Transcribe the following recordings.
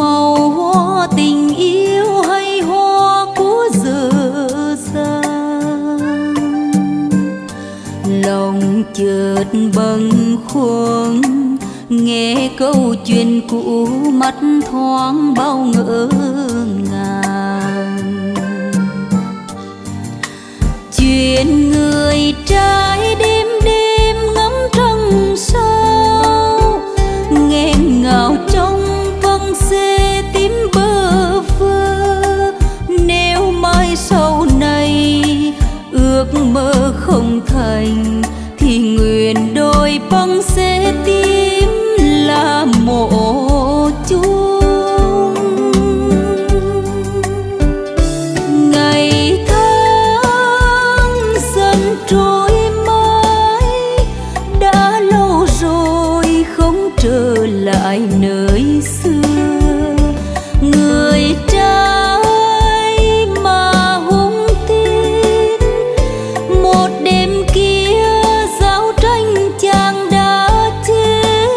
màu hoa tình yêu hay hoa của giờ giang. Lòng chợt bâng khuâng nghe câu chuyện cũ, mắt thoáng bao ngỡ ngàng. Chuyện người trai đêm đêm ngắm trăng sao, nghe ngào trong văng xê tím bơ vơ. Nếu mai sau này ước mơ không thành, thì nguyện đôi băng xê tím là mộ chung. Ngày tháng dần trôi mãi, đã lâu rồi không trở lại nơi xưa. Người trai mà hung tin, một đêm kia giao tranh chàng đã chết.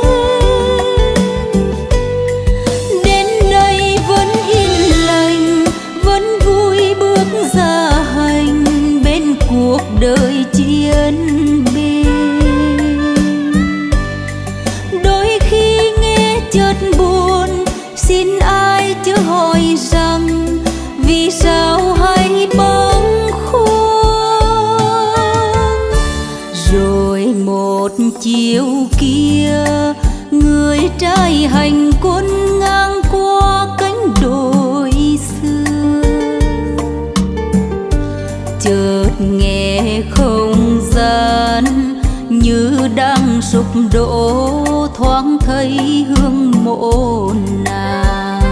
Đến nay vẫn yên lành, vẫn vui bước ra hành bên cuộc đời chiến binh. Đôi khi nghe chợt buồn, xin ai chớ hỏi rằng vì sao hay bâng khuâng. Rồi một chiều kia, người trai hành quân ngang qua cánh đồi xưa. Chợt nghe không gian như đang sụp đổ, thoáng thấy hương mộ nàng.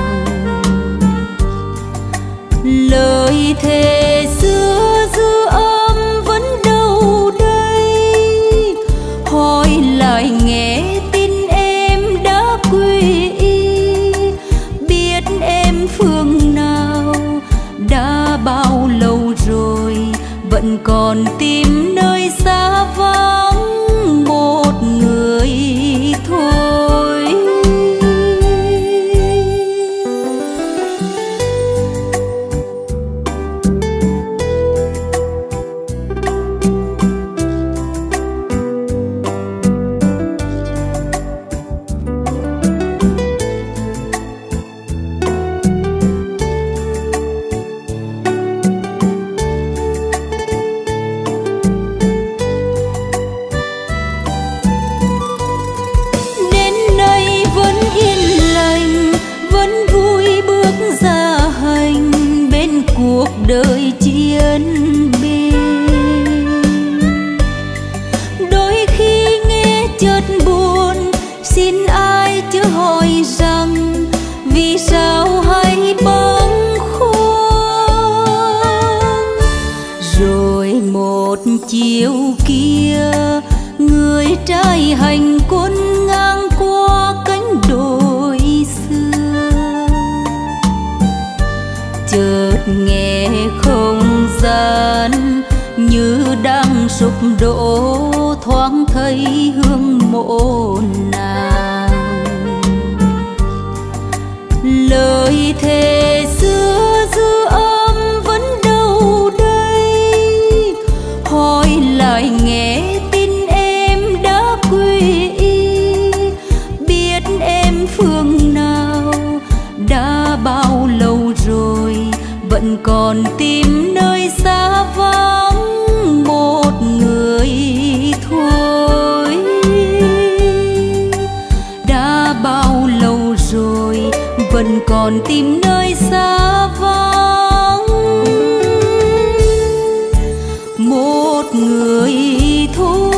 Lời thề xưa dư âm vẫn đâu đây, hỏi lại nghe tin em đã quy y. Biết em phương nào, đã bao lâu rồi vẫn còn tìm nơi xa vắng một người thôi. Cuộc đời chiến binh, đôi khi nghe chợt buồn, xin ai chớ hỏi rằng vì sao hay bâng khuâng. Rồi một chiều kia, người trai hành quân ngang qua cánh đồi xưa. Chợt nghe không gian như đang sụp đổ, thoáng thấy hương mộ nàng. Lời thề xưa dư âm vẫn đâu đây, hỏi lại nghe tin em đã quy y. Biết em phương nào, đã bao lâu rồi vẫn còn tìm nơi xa vắng một người thôi. Đã bao lâu rồi vẫn còn tìm nơi xa vắng một người thôi.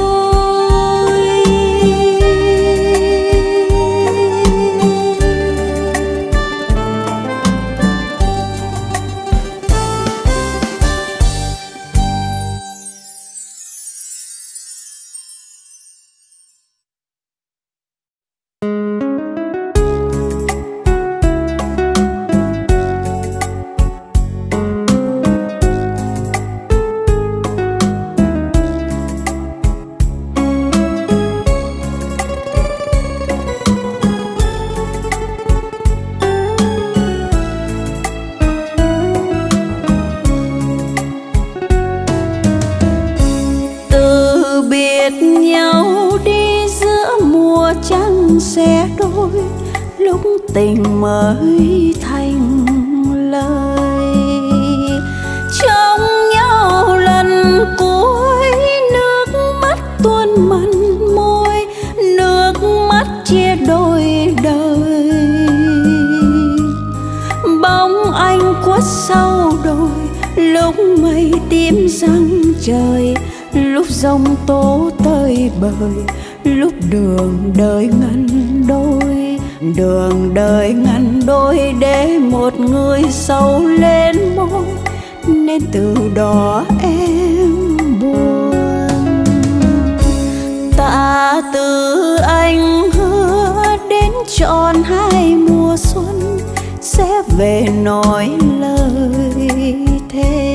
sẽ đôi, lúc tình mới thành lời. Trông nhau lần cuối, nước mắt tuôn mặn môi, nước mắt chia đôi đời. Bóng anh khuất sau đồi, lúc mây tím răng trời, lúc giông tố tơi bời, lúc đường đời ngăn đôi. Đường đời ngăn đôi để một người sâu lên môi, nên từ đó em buồn. Tạ từ anh hứa đến trọn 2 mùa xuân, sẽ về nói lời thề.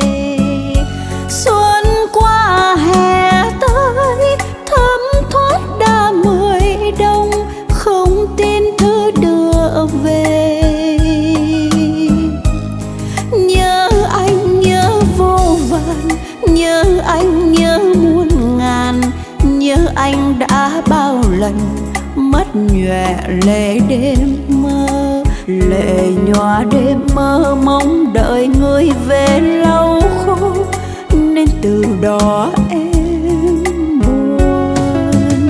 Xuân qua hè tới, thấm thoát đã 10 đông, không tin thư đưa về. Nhớ anh nhớ vô vàn, nhớ anh nhớ muôn ngàn, nhớ anh đã bao lần mất nhòe lệ đêm mơ. Lệ nhòa đêm mơ mong đợi người về lau khô, nên từ đó em buồn.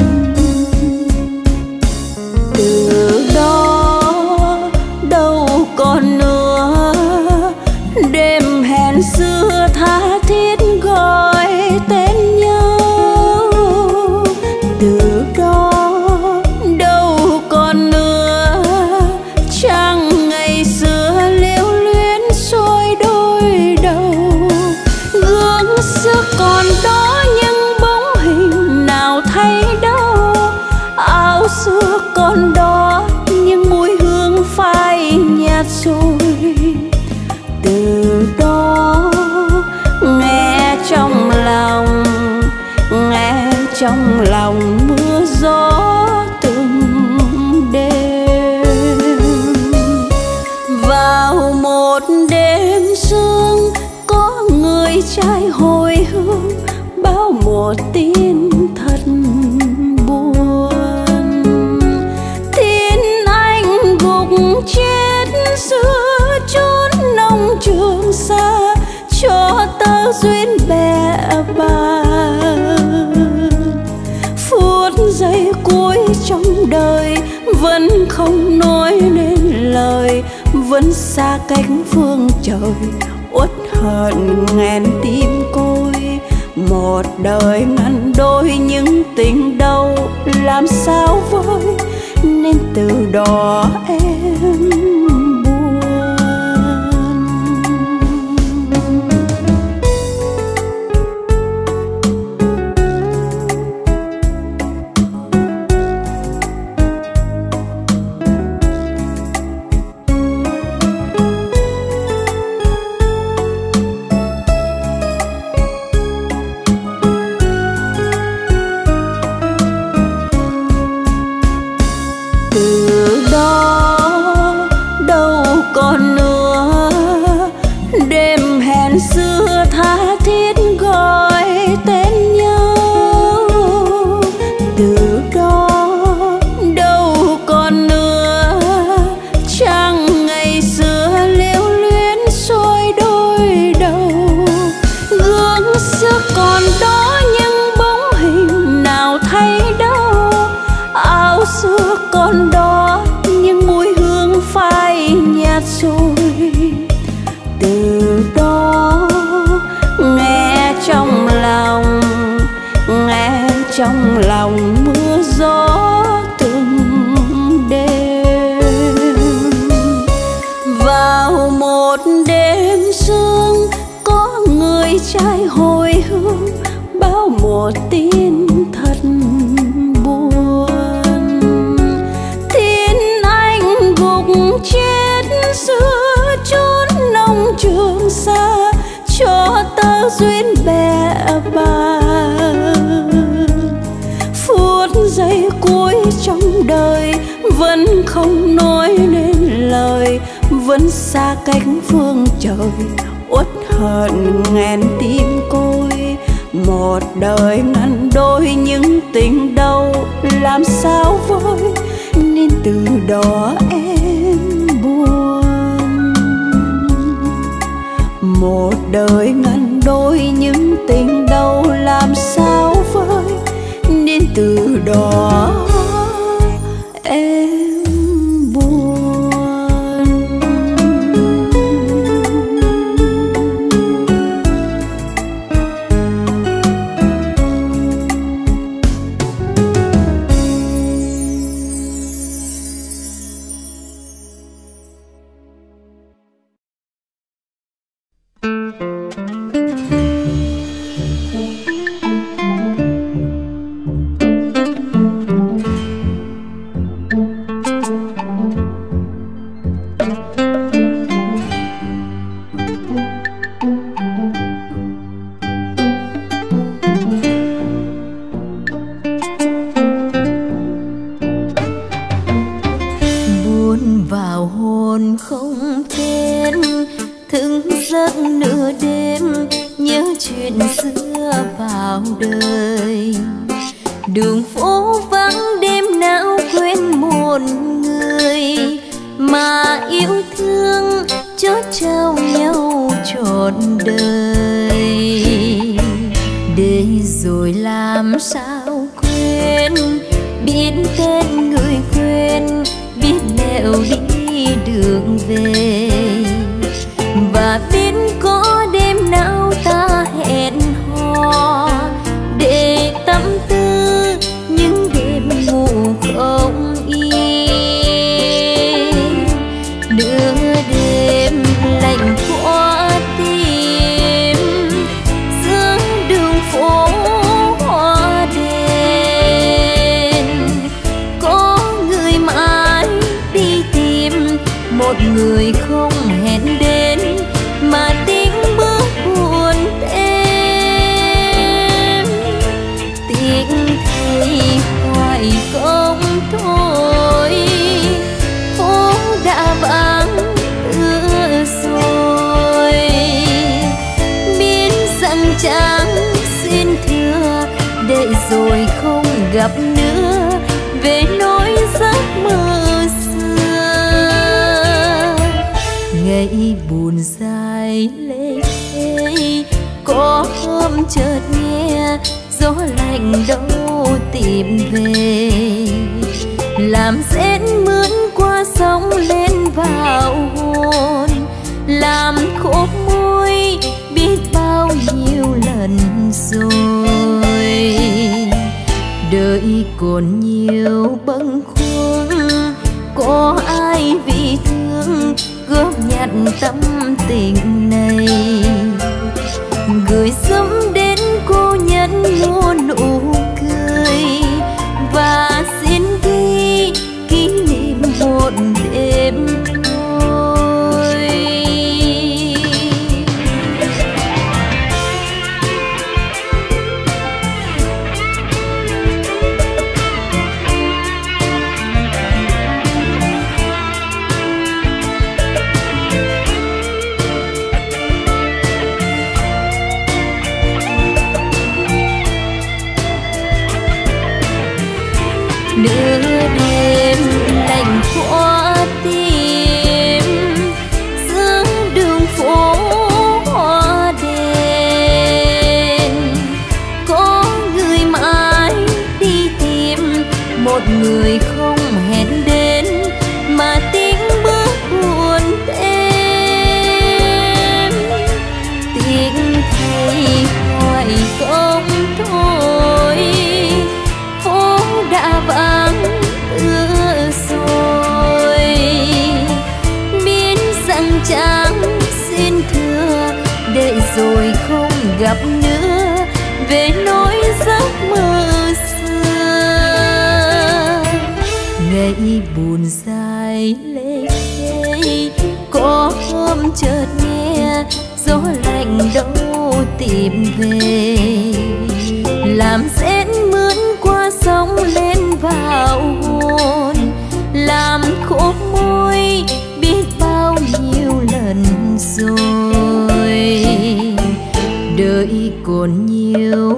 Từ đó đâu còn nữa đêm hẹn xưa tha thiết gọi tên nhau. Từ đó đâu còn nữa trăng ngày xưa liễu luyến soi đôi đầu. Gương xưa còn đó nhưng bóng hình nào thấy đâu, áo xưa còn đó nhưng mùi hương phai nhạt rồi. Từ đó nghe trong lòng mưa gió từng đêm. Vào một đêm sương có người trai hồi hương, báo một tin thật buồn. Tin anh gục chết giữa chốn nông trường xa, cho tơ duyên bè bàng. Phút giây cuối trong đời vẫn không nói nên lời, vẫn xa cách phương trời, uất hận nghẹn tim côi. Một đời ngăn đôi những tình đâu làm sao vơi, nên từ đó em buồn. Từ đó đâu còn nữa đêm hẹn xưa tha thiết gọi tên nhau. Từ đó đâu còn nữa trăng ngày xưa liễu luyến soi đôi đầu. Gương xưa còn đó nhưng bóng hình nào thấy đâu, áo xưa còn đó nhưng mùi hương phai nhạt rồi. Từ đó nghe trong lòng mưa gió từng đêm. Vào một đêm sương có người trai hồi hương, báo một tin thật buồn. Tin anh gục chết giữa chốn nông trường xa, cho tơ duyên bè bàng. Phút giây cuối trong đời vẫn không nói nên lời, vẫn xa cách phương trời, uất hận nghẹn tim côi. Một đời ngăn đôi những tình đâu làm sao vơi, nên từ đó em buồn. Một đời ngăn đôi những tình đâu làm sao vơi, nên từ đó em gặp nữa về nỗi giấc mơ xưa. Ngày buồn dài lê thê, có hôm chợt nghe gió lạnh đâu tìm về, làm rét mướn qua sóng lên vào hồn, làm khô môi biết bao nhiêu lần rồi. Đời còn nhiều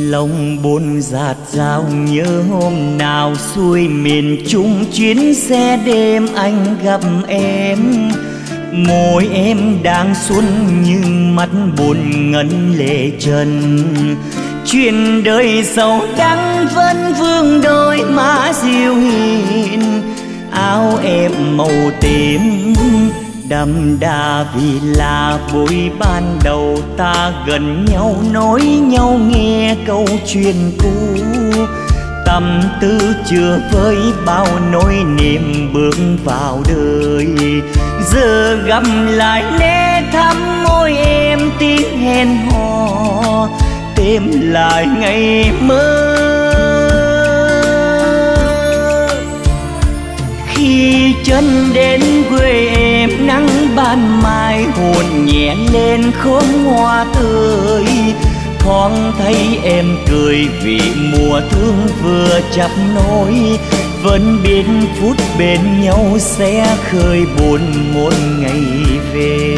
Lòng buồn dạt dào nhớ hôm nào xuôi miền Trung chuyến xe đêm anh gặp em. Môi em đang xuân nhưng mắt buồn ngấn lệ trần. Chuyện đời sầu đắng vẫn vương đôi má dịu hiền. Áo em màu tím đậm đà vì là buổi ban đầu ta gần nhau nói nhau nghe câu chuyện cũ. Tâm tư chưa vơi bao nỗi niềm bước vào đời. Giờ gặp lại lẽ thắm môi em tiếng hẹn hò tìm lại ngày mơ. Khi chân đến quê em nắng ban mai hồn nhẹ lên khóm hoa tươi. Thoáng thấy em cười vì mùa thương vừa chắp nối. Vẫn biết phút bên nhau sẽ khơi buồn một ngày về.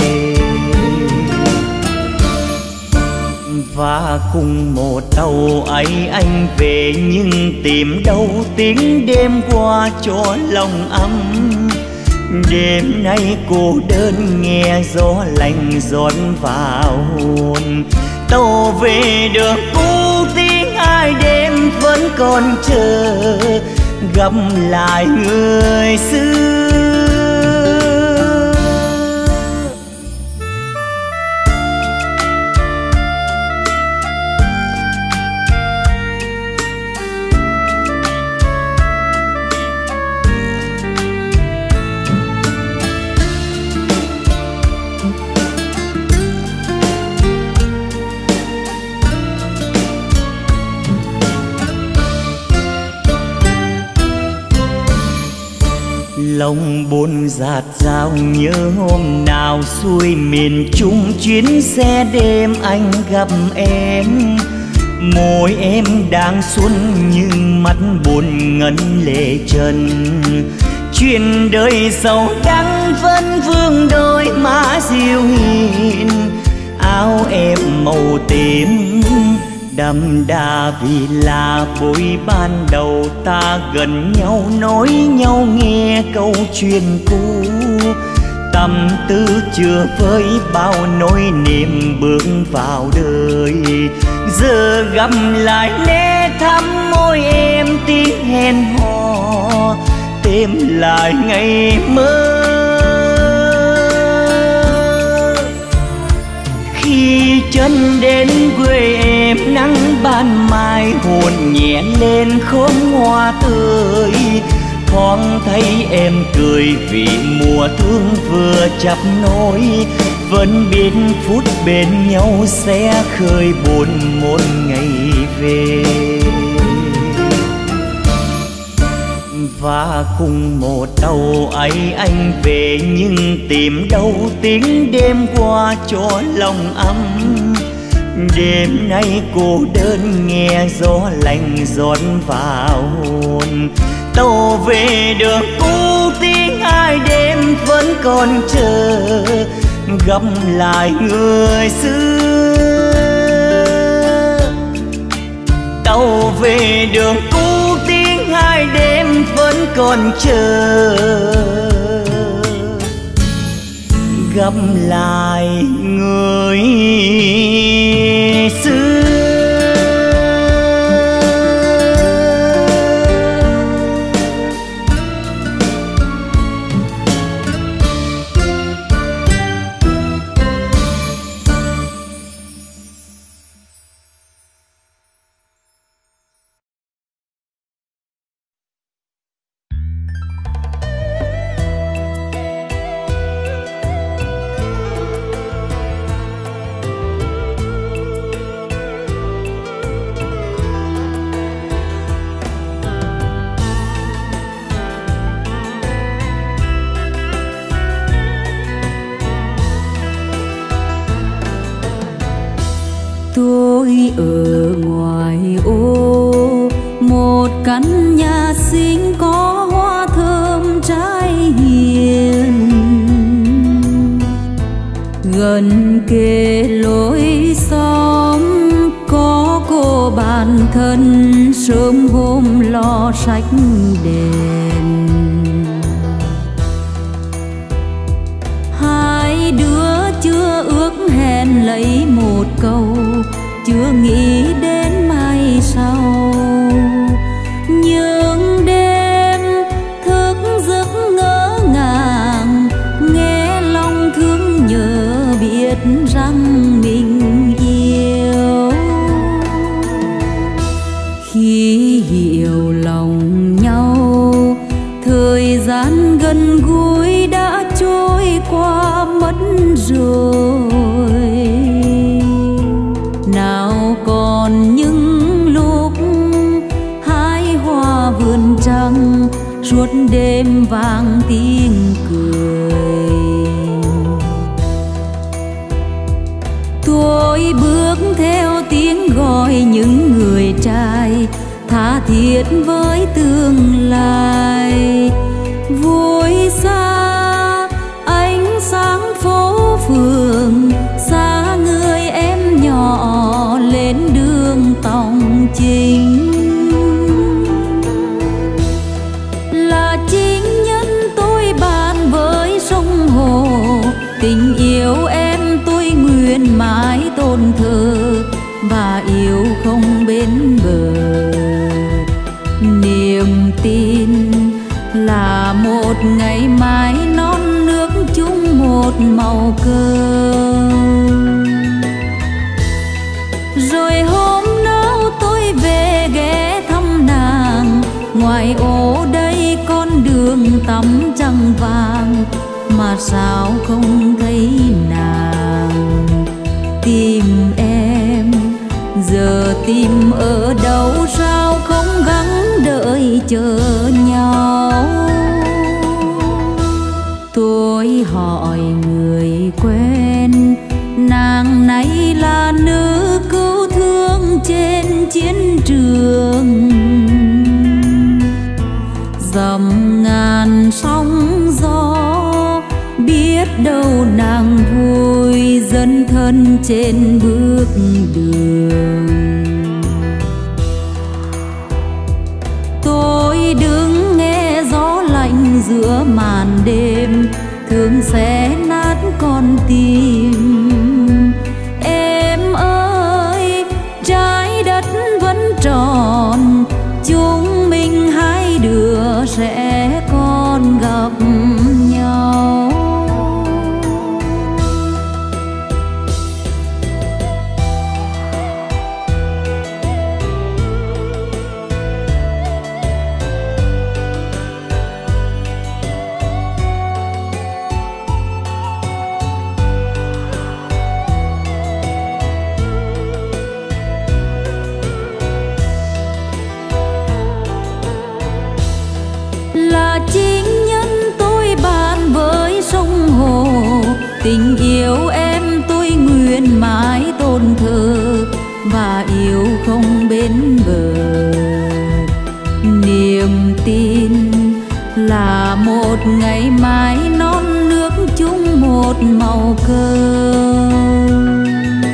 Và cùng một tàu ấy anh về nhưng tìm đâu tiếng đêm qua cho lòng ấm. Đêm nay cô đơn nghe gió lạnh rót vào hồn. Tàu về đường cũ tiếng ai đêm vẫn còn chờ gặp lại người xưa. Lòng buồn dạt dào nhớ hôm nào xuôi miền Trung chuyến xe đêm anh gặp em. Môi em đang xuân nhưng mắt buồn ngấn lệ trần. Chuyện đời sầu đắng vẫn vương đôi má dịu hiền. Áo em màu tím đậm đà vì là buổi ban đầu ta gần nhau nói nhau nghe câu chuyện cũ. Tâm tư chưa vơi bao nỗi niềm bước vào đời. Giờ gặp lại lẽ thắm môi em tiếng hẹn hò tìm lại ngày mơ. Khi chân đến quê em nắng ban mai hồn nhẹ lên khóm hoa tươi. Thoáng thấy em cười vì mùa thương vừa chắp nối. Vẫn biết phút bên nhau sẽ khơi buồn một ngày về. Và cùng một tàu ấy anh về nhưng tìm đâu tiếng đêm qua cho lòng ấm. Đêm nay cô đơn nghe gió lạnh rót vào hồn. Tàu về đường cũ tiếng ai đêm vẫn còn chờ gặp lại người xưa. Tàu về đường cũ tiếng ai đêm vẫn còn chờ gặp lại người xưa. Tôi ở ngoài ô một căn nhà xinh có hoa thơm trái hiền. Gần kề lối xóm có cô bản thân sớm hôm lo sách đèn. Hai đứa chưa ước hẹn lấy một câu, chưa nghĩ đến mai sau. Nhưng đêm thức giấc ngỡ ngàng, nghe lòng thương nhớ biết rằng mình yêu. Khi hiểu lòng nhau, thời gian gần gũi đã trôi qua mất rồi. Nào còn những lúc hái hoa vườn trăng, suốt đêm vang tiếng cười. Tôi bước theo tiếng gọi những người trai, tha thiết với tương lai. Vui xa ánh sáng phố phường, xa người em nhỏ lên đường tòng chính. Là chính nhân tôi bàn với sông hồ, tình yêu em tôi nguyện mãi tôn thờ và yêu không bến bờ. Niềm tin là một ngày mai non nước chung một màu cơm. Rồi hôm nào tôi về ghé thăm nàng, ngoài ô đây con đường tắm trăng vàng, mà sao không thấy nàng. Tìm em giờ tìm ở đâu, sao không gắng đợi chờ nhau. Tôi hỏi người quen, nàng này là nữ cứu thương trên chiến trường. Dầm ngàn sóng gió, biết đâu nàng vui dấn thân trên bước đường. Tôi đứng nghe gió lạnh giữa màn đêm, thương xé nát con tim. Em ơi trái đất vẫn tròn, chúng mình hai đứa sẽ còn gặp nhau. Tình yêu em tôi nguyện mãi tôn thờ và yêu không bến bờ. Niềm tin là một ngày mai non nước chung một màu cơm.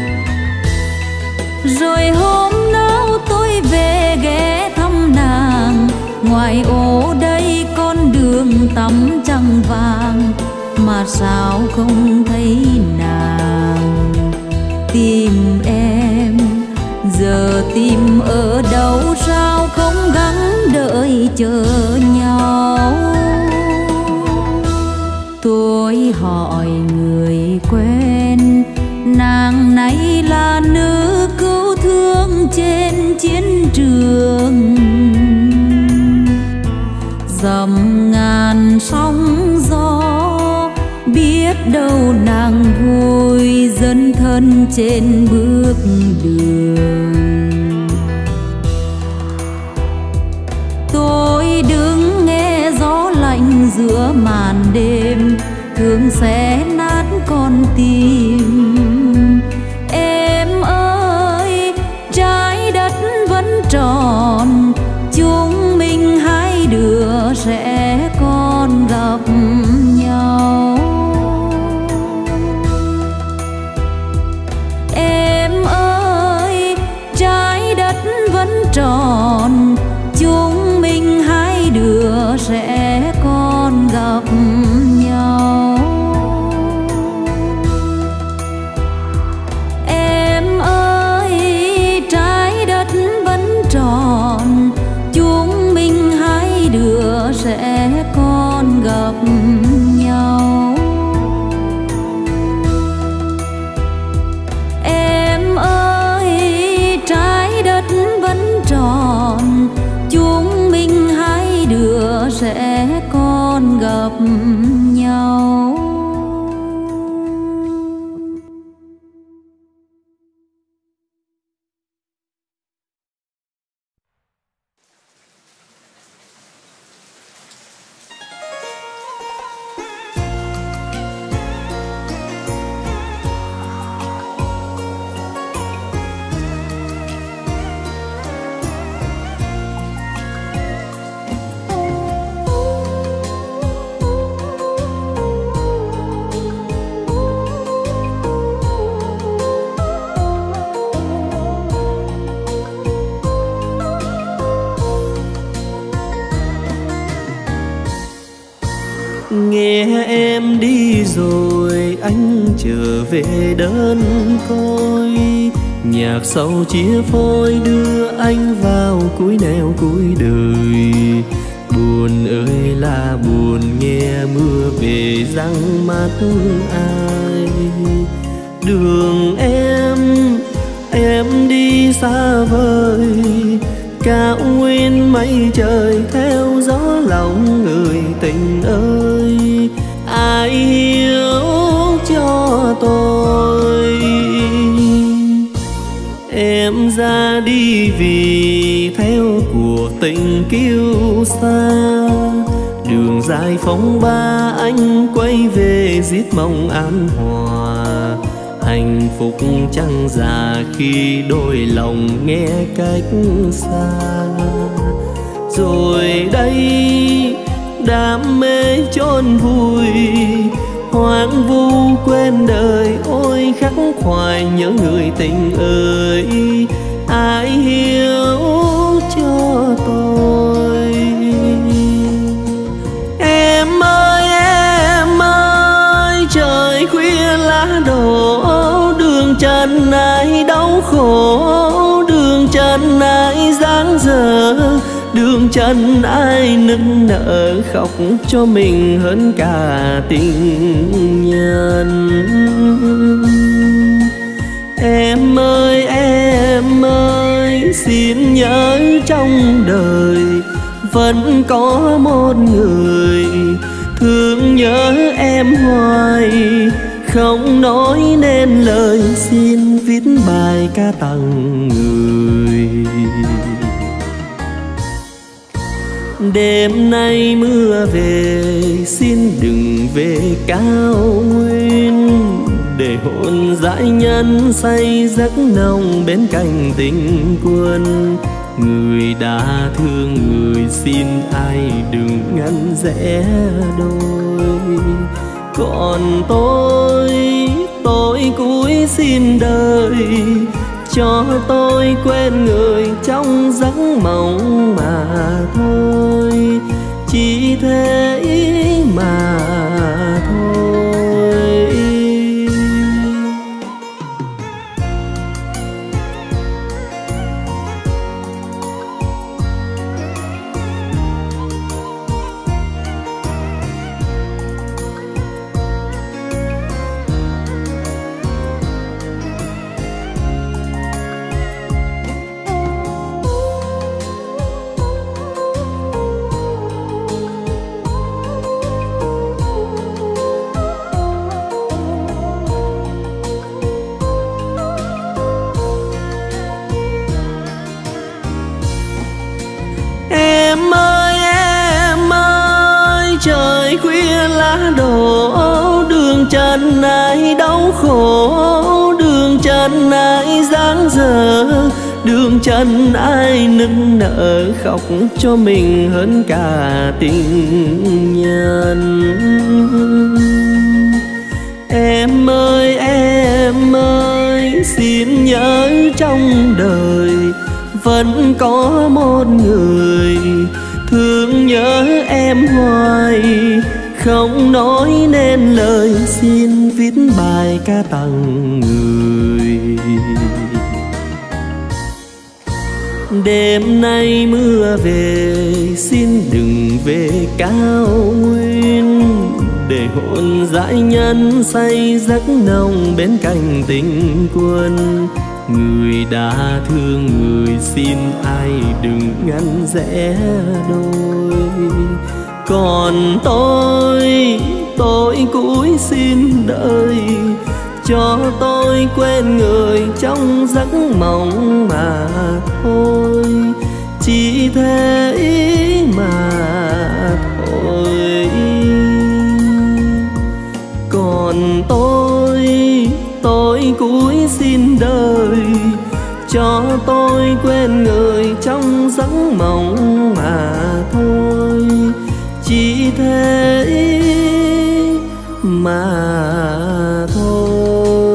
Rồi hôm nào tôi về ghé thăm nàng, ngoài ô đây con đường tắm trăng vàng, mà sao không thấy nàng. Tìm em giờ tìm ở đâu, sao không gắng đợi chờ nhau. Tôi hỏi người quen, nàng này là nữ cứu thương trên chiến trường. Dầm ngàn sóng gió, biết đâu nàng vui dấn thân trên bước đường. Tôi đứng nghe gió lạnh giữa màn đêm, thương xé nát con tim. Em ơi trái đất vẫn tròn, chúng mình hai đứa sẽ còn gặp nhau. Em ơi trái đất còn gặp nhau. Em ơi trái đất vẫn tròn, chúng mình hai đứa sẽ còn gặp nhau. Em ơi trái đất vẫn tròn, chúng mình hai đứa sẽ còn gặp nhau. Nghe em đi rồi anh trở về đơn côi, nhạc sâu chia phôi đưa anh vào cuối nẻo cuối đời. Buồn ơi là buồn nghe mưa về răng mắt ai. Đường em đi xa vời, cao nguyên mây trời theo gió lòng người tình ơi. Ai hiểu cho tôi, em ra đi vì theo cuộc tình kiêu xa. Đường dài phong ba anh quay về giết mong an hòa. Hạnh phúc chẳng già khi đôi lòng nghe cách xa. Rồi đây đam mê chôn vùi, hoang vu quên đời. Ôi khắc khoải nhớ người tình ơi, ai hiểu cho tôi. Em ơi trời khuya lá đổ, đường trần ai đau khổ, đường trần ai dang dở, đường trần ai nức nở khóc cho mình hơn cả tình nhân. Em ơi xin nhớ trong đời vẫn có một người thương nhớ em hoài, không nói nên lời xin viết bài ca tặng người. Đêm nay mưa về xin đừng về cao nguyên, để hồn dãi nhân say giấc nồng bên cạnh tình quân. Người đã thương người xin ai đừng ngăn rẽ đôi. Còn tôi cúi xin đời, cho tôi quên người trong giấc mộng mà thôi, chỉ thế mà thôi. Em ơi trời khuya lá đổ, đường trần ai đau khổ, đường trần ai dang dở, đường trần ai nức nở khóc cho mình hơn cả tình nhân. Em ơi xin nhớ trong đời vẫn có một người thương nhớ em hoài, không nói nên lời, xin viết bài ca tặng người. Đêm nay mưa về, xin đừng về cao nguyên, để hồn dãi nhân say giấc nồng bên cạnh tình quân. Người đã thương người, xin ai đừng ngăn rẽ đôi. Còn tôi cúi xin đợi, cho tôi quên người trong giấc mộng mà thôi. Chỉ thế mà thôi. Còn tôi cúi xin đời, cho tôi quên người trong giấc mộng mà thôi. Chỉ thế mà thôi.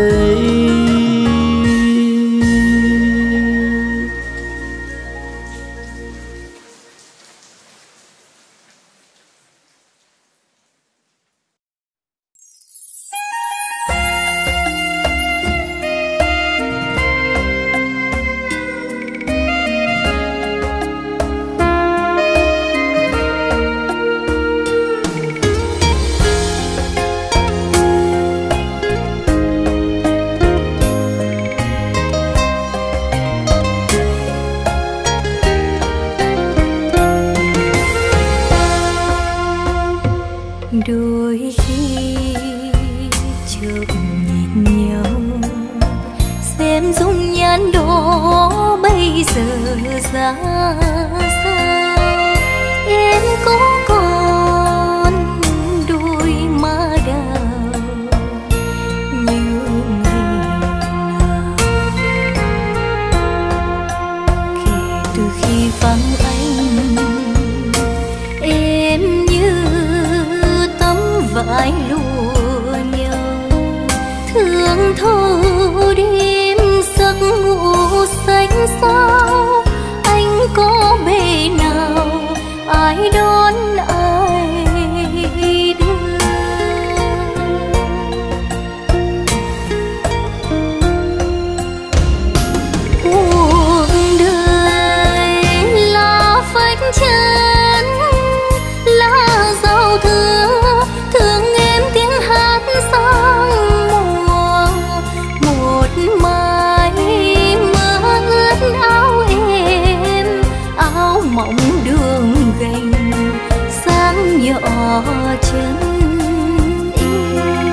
Đôi khi chợt nhìn nhau, xem dung nhan đó bây giờ ra sao. Em có còn đôi má đào như ngày nào. Kể từ khi vắng anh, em như vải lụa nhau, thương thâu đêm giấc ngủ xanh sao. Anh có bề nào ai đón ai đưa. Cuộc đời là phách chân, là giao thừa, thương em tiếng hát sang mùa. Một mai mưa ướt áo em, áo mỏng đường gành, sáng nhỏ chân em.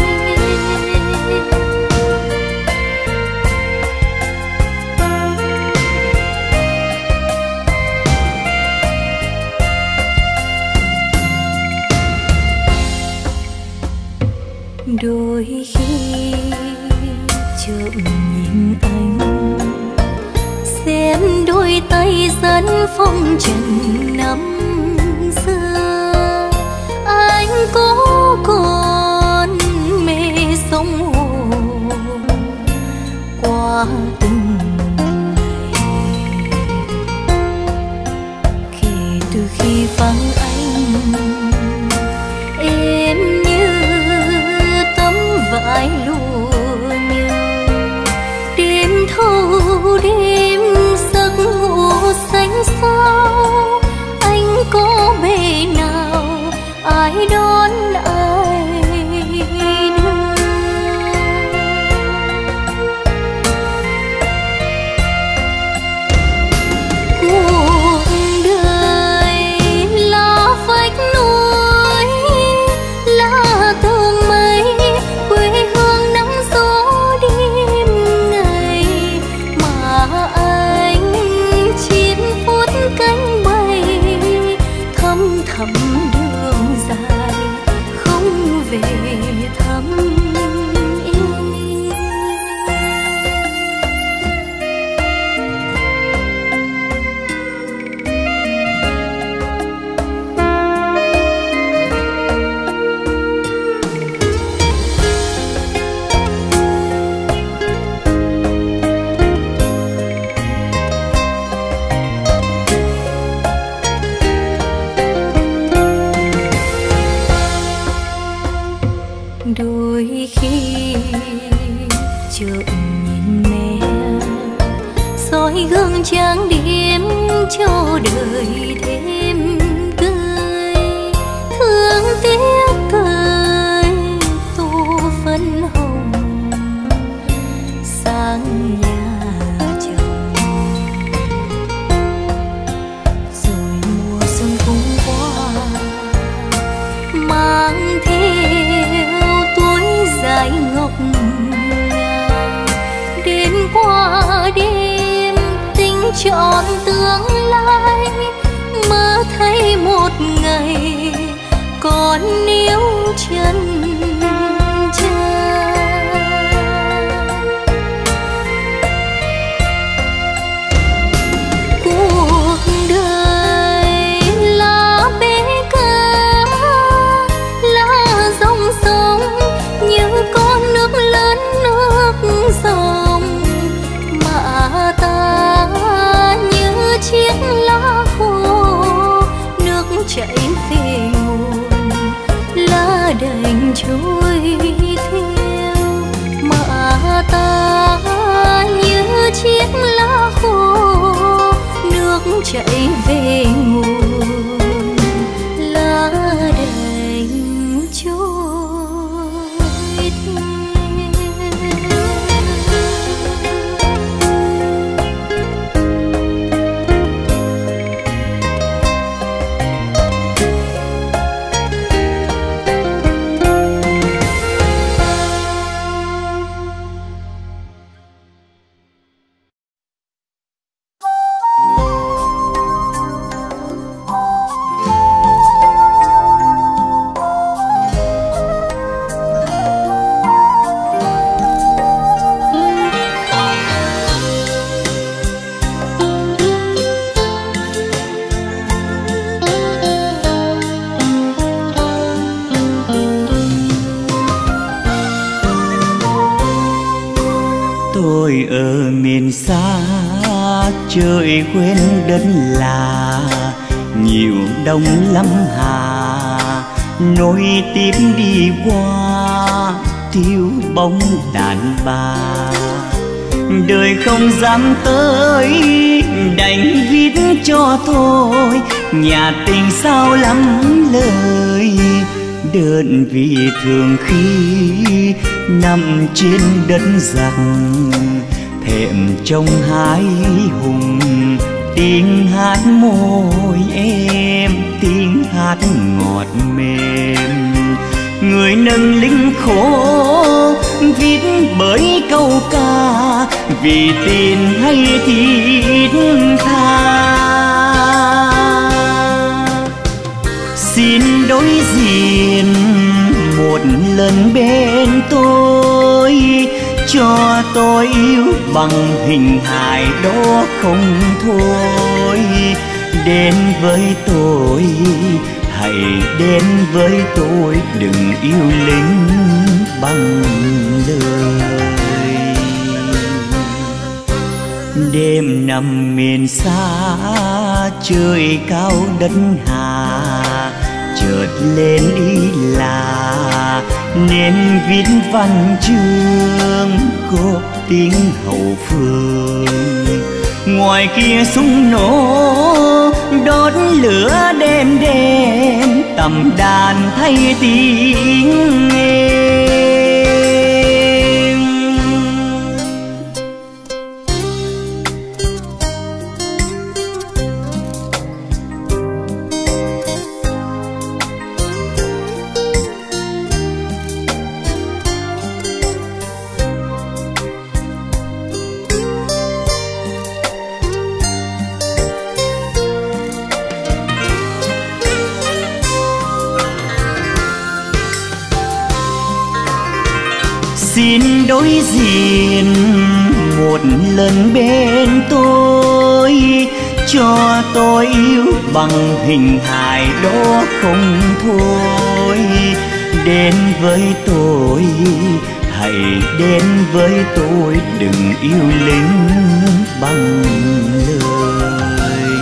Đôi khi chợt nhìn anh, xem đôi tay dẫn phong trần năm xưa. Anh có còn mê sông hồ qua từng ngày. Kể từ khi vắng anh, em vải lụa nhau, đêm thâu đêm giấc ngủ xanh sao. Anh có bề nào ai đón ai đưa. Cuộc đời là vách núi, là tường mây, quê hương nắng gió đêm ngày. Mà anh 9 phút cánh bay, thăm thẳm đường dài. trọn tương lai, mơ thấy một ngày còn níu chân trời. Cuộc đời là bể cá, là dòng sông như con nước lớn nước dòng, mà ta như chiếc lá khô nước chảy về nguồn, lá đành trôi theo, mà ta như chiếc lá khô nước chảy về nguồn, lá đành trôi theo. Tôi ở miền xa trời quên đất là nhiều đông lắm hà, nối tiếp đi qua thiếu bóng đàn bà. Đời không dám tới đành viết cho tôi, nhà tình sao lắm lời đơn vị thường khi nằm trên đất giặc, thèm trông hai hùng tiếng hát môi em, tiếng hát ngọt mềm. Người nâng lính khổ viết bởi câu ca, vì tiền hay thiết tha. Xin đối diện một lần bên tôi, cho tôi yêu bằng hình hài đó không thôi. Đến với tôi, hãy đến với tôi, đừng yêu lính bằng lời. Đêm nằm miền xa trời cao đất hà, chợt lên ý là nên viết văn chương góp tiếng hậu phương. Ngoài kia súng nổ đốt lửa đêm đêm, tầm đàn thay tiếng êm. Xin đối diện một lần bên tôi, cho tôi yêu bằng hình hài đó không thôi. Đến với tôi, hãy đến với tôi, đừng yêu lính bằng lời.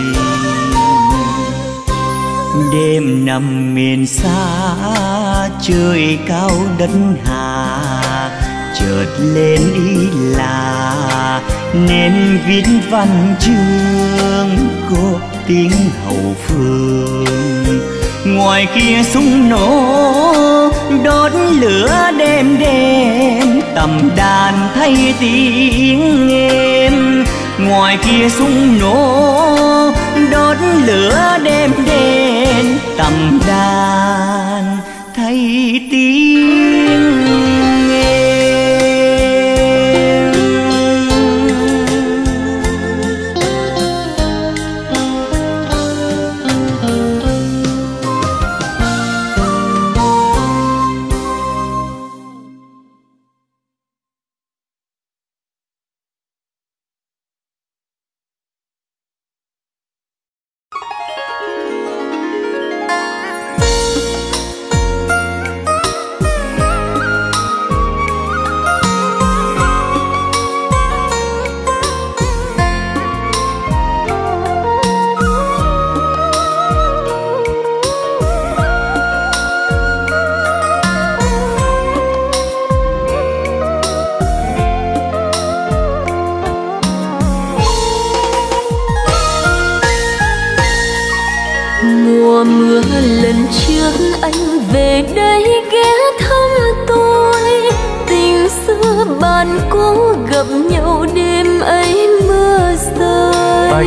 Đêm nằm miền xa trời cao đất hà, chợt lên ý là nên viết văn chương góp tiếng hậu phương. Ngoài kia súng nổ đốt lửa đêm đêm, tầm đàn thay tiếng êm. Ngoài kia súng nổ đốt lửa đêm đêm, tầm đàn thay tiếng êm.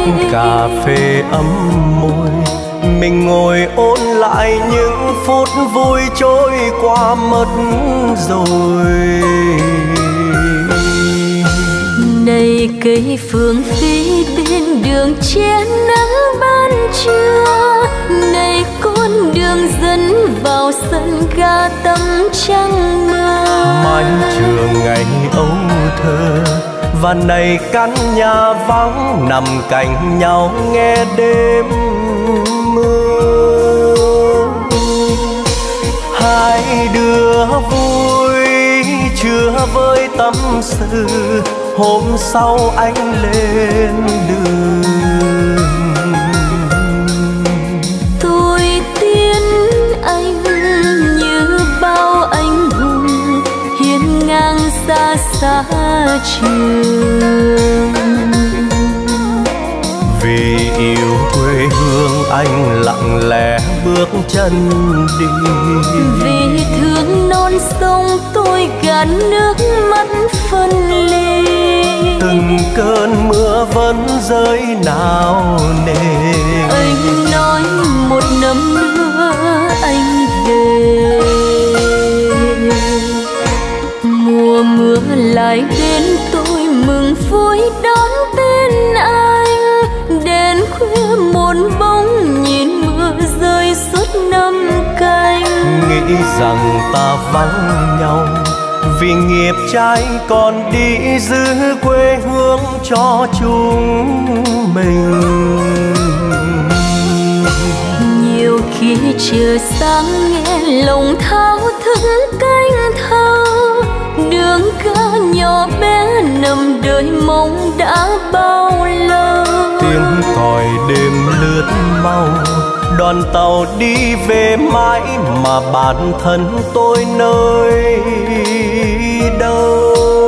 cà phê ấm môi, mình ngồi ôn lại những phút vui trôi qua mất rồi. Này cây phương phi bên đường che nắng ban trưa, này con đường dẫn vào sân ga tắm trăng mưa. Mái trường ngày ấu thơ và này căn nhà vắng nằm cạnh nhau nghe đêm mưa. Hai đứa vui chưa với tâm sự, hôm sau anh lên đường. Tôi tiến anh như bao anh hùng hiên ngang xa xa trường. Vì yêu quê hương anh lặng lẽ bước chân đi, vì thương non sông tôi gạt nước mắt phân ly. từng cơn mưa vẫn rơi nào nề. Anh nói một năm nữa anh về, mùa mưa lại đến tôi mừng vui đón tên anh. Đến khuya một bóng nhìn mưa rơi suốt năm canh. Nghĩ rằng ta vắng nhau vì nghiệp trai còn đi giữ quê hương cho chúng mình. Nhiều khi chiều sáng nghe lòng thao thức cánh thơ, đường ca nhỏ bé nằm đợi mong đã bao lâu. Tiếng còi đêm lướt mau, đoàn tàu đi về mãi mà bản thân tôi nơi đâu.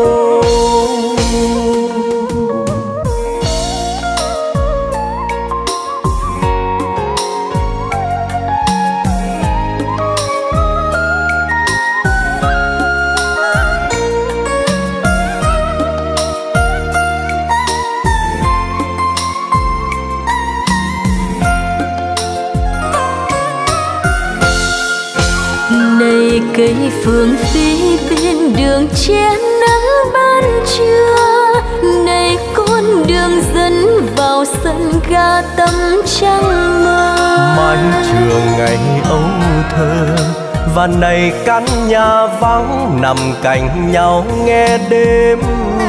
Này cây phương phi bên đường che nắng ban trưa, này con đường dẫn vào sân ga tắm trăng mưa. Mái trường ngày ấu thơ và này căn nhà vắng nằm cạnh nhau nghe đêm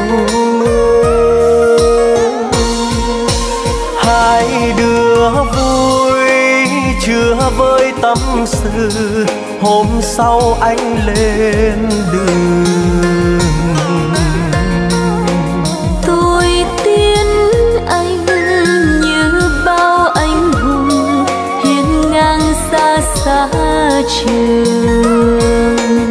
mưa. Hai đứa vui chưa với tâm sự, hôm sau anh lên đường. Tôi tiến anh như bao anh hùng hiên ngang xa xa trường.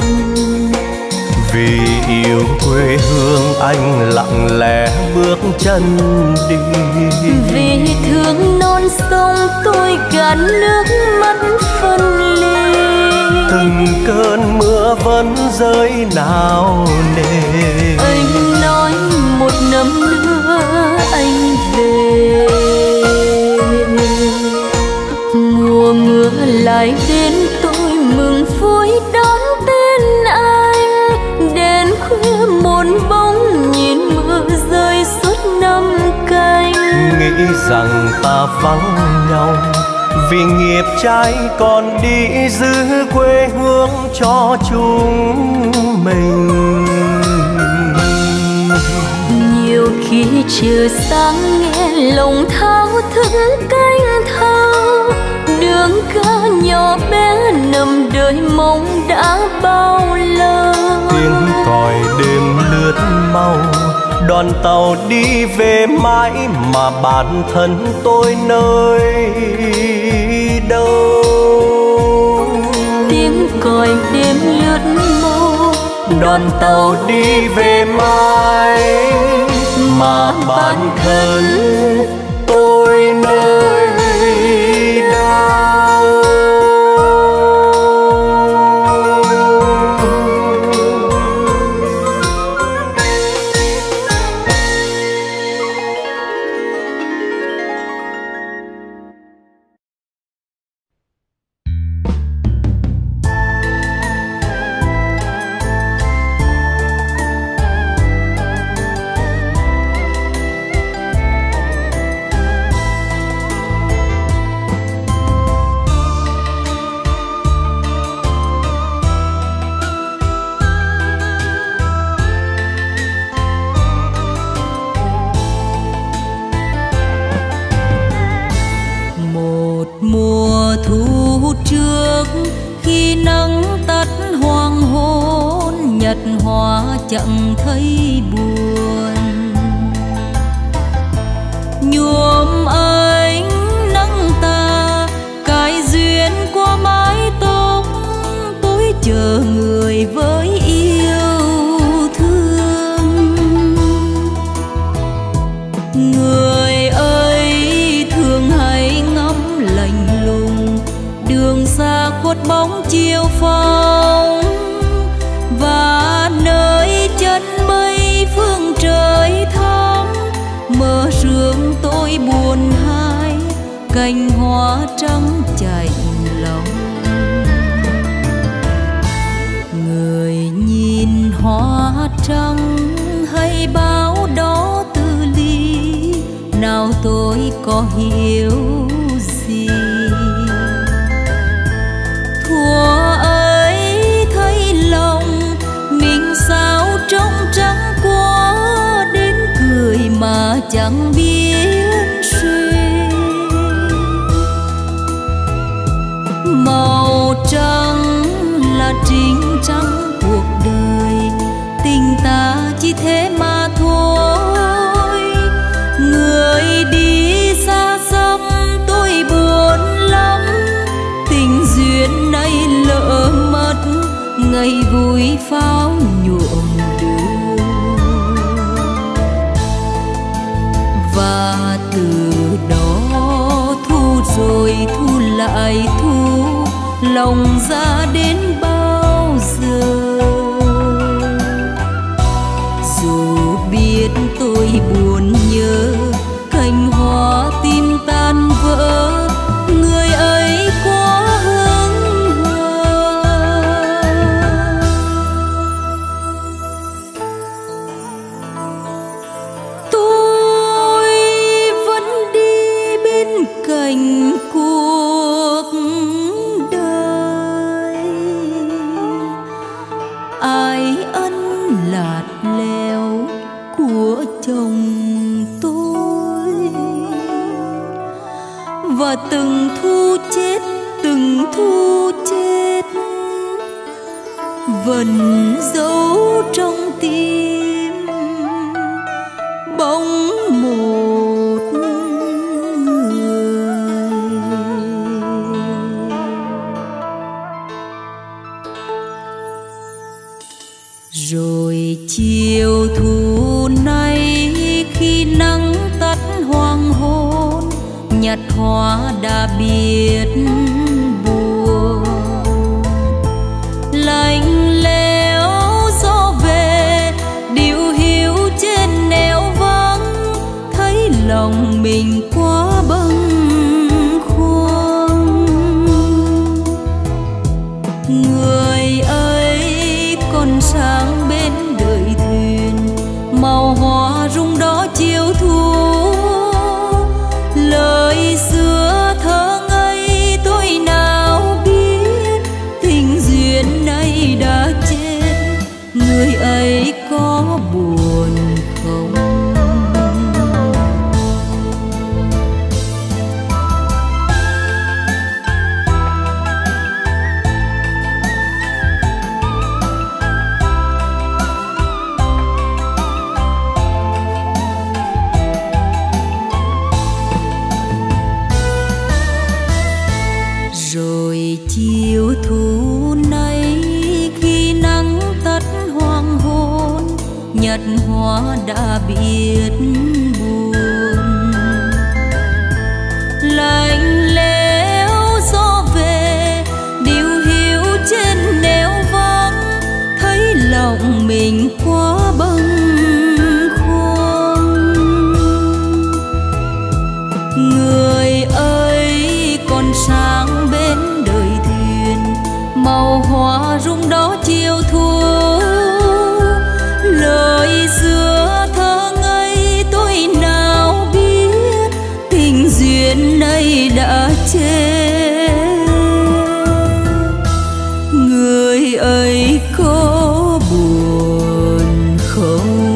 Vì yêu quê hương anh lặng lẽ bước chân đi, vì thương non sông tôi gạt nước mắt phân ly. từng cơn mưa vẫn rơi nào nề. Anh nói một năm nữa anh về, mùa mưa lại đến tôi mừng vui đón tên anh. Đến khuya một bóng nhìn mưa rơi suốt năm canh. Nghĩ rằng ta vắng nhau vì nghiệp trai còn đi giữ quê hương cho chúng mình. Nhiều khi chiều sáng nghe lòng thao thức cánh thơ, đường ca nhỏ bé nằm đợi mong đã bao lâu. Tiếng còi đêm lướt mau, đoàn tàu đi về mãi mà bản thân tôi nơi đâu. Tiếng còi đêm lướt mau, đoàn tàu đi về mãi mà bản thân tôi nơi đâu. khi nắng tắt hoàng hôn, nhật hóa chẳng thấy buồn. Nhuộm ánh nắng ta cài duyên qua mái tóc, tôi chờ người với yêu thương. Người ơi thường hay ngắm lạnh lùng, đường xa khuất bóng chiều phong, và nơi chân mây phương trời thắm, mơ sương tôi buồn hai cành hoa trắng chạnh lòng. Người nhìn hoa trắng hay báo đó từ ly, nào tôi có hiểu gì. Thuở ấy thấy lòng mình sao trong trắng quá, đến cười mà chẳng biết suy. Màu trắng là chính trắng cuộc đời, tình ta chỉ thế mà thôi. Người đi xa xăm tôi buồn lắm, tình duyên này lỡ mất ngày vui pháo nhuộm đường. Và từ đó thu rồi thu lại thu, lòng ra đến bao giờ. Dù biết tôi buồn nhớ cành hoa tim tan vỡ, người ấy quá hững hờ. Tôi vẫn đi bên cạnh cuộc đời, ai ân lạt leo của chồng tôi. Và từng thu chết, từng thu chết vẫn giấu trong tim bóng một người. Rồi chiều thu nay khi nắng tắt hoàng hôn, nhặt hoa đã biết buồn. Lạnh lẽo gió về điệu hiu trên nẻo vắng, thấy lòng mình quá bâng khuâng. Người ơi còn sáng bên đời thuyền, màu hoa rung đó chiều thu. Lời xưa thơ ngây tôi nào biết, tình duyên này đã chết, người ấy có buồn không? Rồi chiều thu nay khi nắng tắt hoàng hôn, nhặt hoa đã biết buồn. Lạnh lẽo gió về điệu hiu trên nẻo vắng, thấy lòng mình quá bâng khuâng. Người ơi còn sáng bên đời thuyền, màu hoa rung đó chiều thu. Lời xưa thơ ngây tôi nào biết, tình duyên này đã chết, người ấy có buồn không?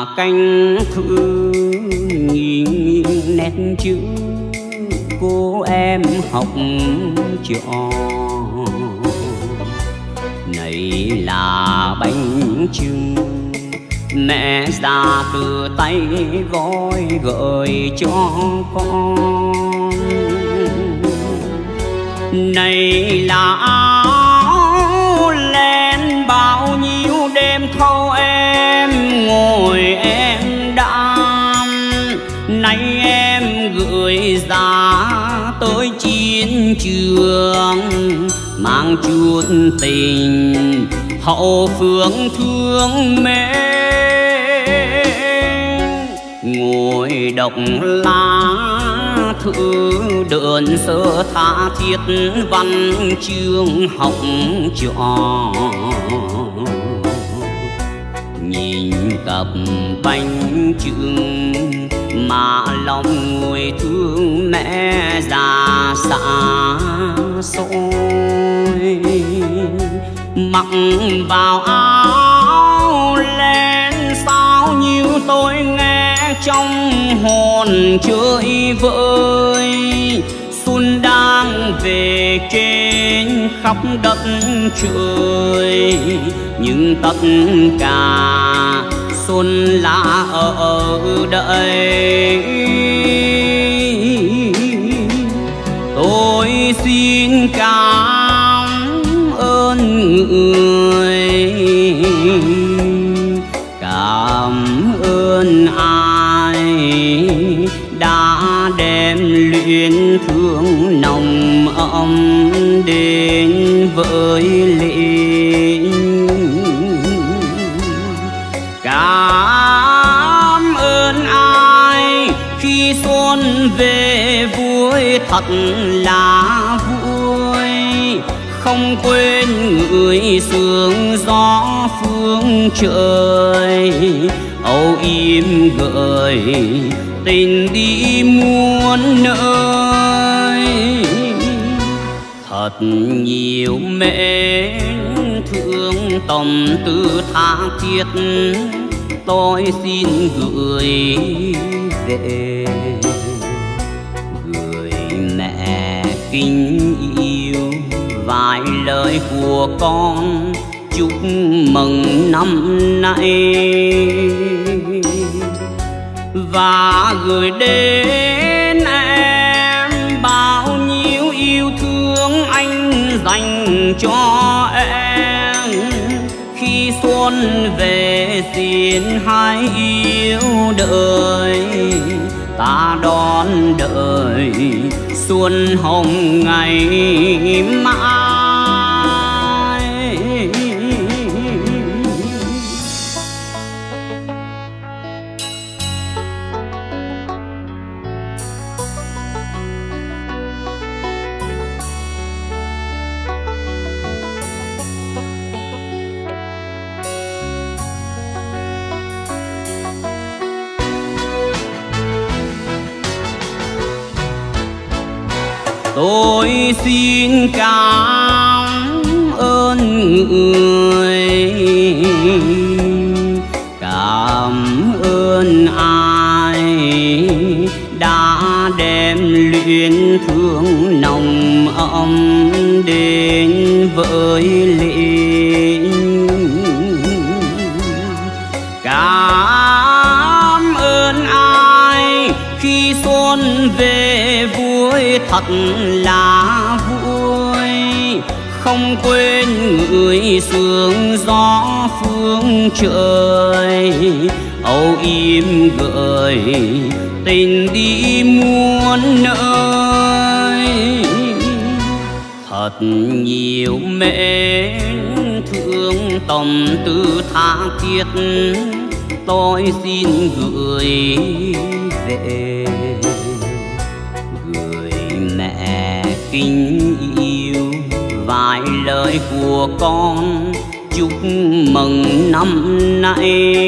canh thư nghìn nét chữ cô em học trò. Này là bánh chưng mẹ già từ tay gói gửi cho con. Này là áo len bao nhiêu đêm thâu em ngồi em đam. Nay em gửi ra tới chiến trường mang chút tình hậu phương thương mến. Ngồi đọc lá thư đơn sơ tha thiết văn chương học trò. Nhìn cặp bánh chưng mà lòng người thương mẹ già xa xôi. Mặc vào áo len sao như tôi nghe trong hồn chơi vơi. Xuân đang về trên khắp đất trời, nhưng tất cả xuân là ở đây. Tôi xin cảm ơn người, cảm ơn ai đã đem luyến thương nồng ấm đến với lính. Cảm ơn ai khi xuân về vui thật là vui. Không quên người sương gió phương trời, âu yếm gợi tình đi muôn nơi. Thật nhiều mến thương tâm tư tha thiết tôi xin gửi về. Gửi mẹ kính yêu vài lời của con chúc mừng năm nay. Và gửi đến em bao nhiêu yêu thương anh dành cho em. Khi xuân về xin hãy yêu đời, ta đón đợi xuân hồng ngày mai. Tôi xin cảm ơn người, cảm ơn ai đã đem luyến thương nồng ấm đến với lính. Cảm ơn ai khi xuân về vui thật là vui. Không quên người sương gió phương trời, âu yếm gợi tình đi muôn nơi. Thật nhiều mến thương tâm tư tha thiết tôi xin gửi về. Gửi mẹ kính yêu vài lời của con chúc mừng năm nay.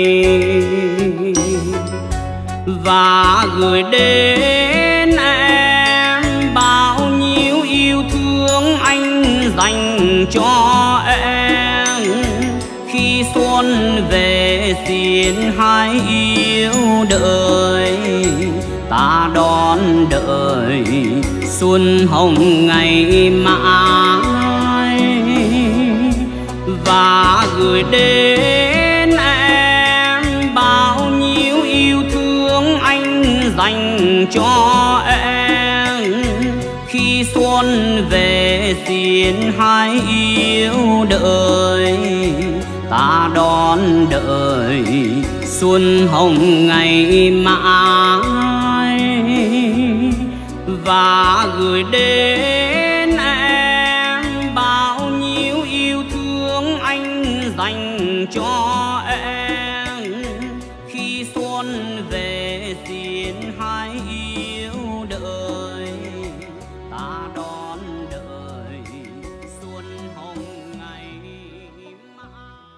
Và gửi đến em bao nhiêu yêu thương anh dành cho em. Khi xuân về xin hãy yêu đời, ta đón đợi xuân hồng ngày mai, và gửi đến em bao nhiêu yêu thương anh dành cho em. Khi xuân về xin hãy yêu đời, ta đón đợi xuân hồng ngày mai, và gửi đến em bao nhiêu yêu thương anh dành cho em. Khi xuân về xin hãy yêu đời, ta đón đợi xuân hồng ngày mai.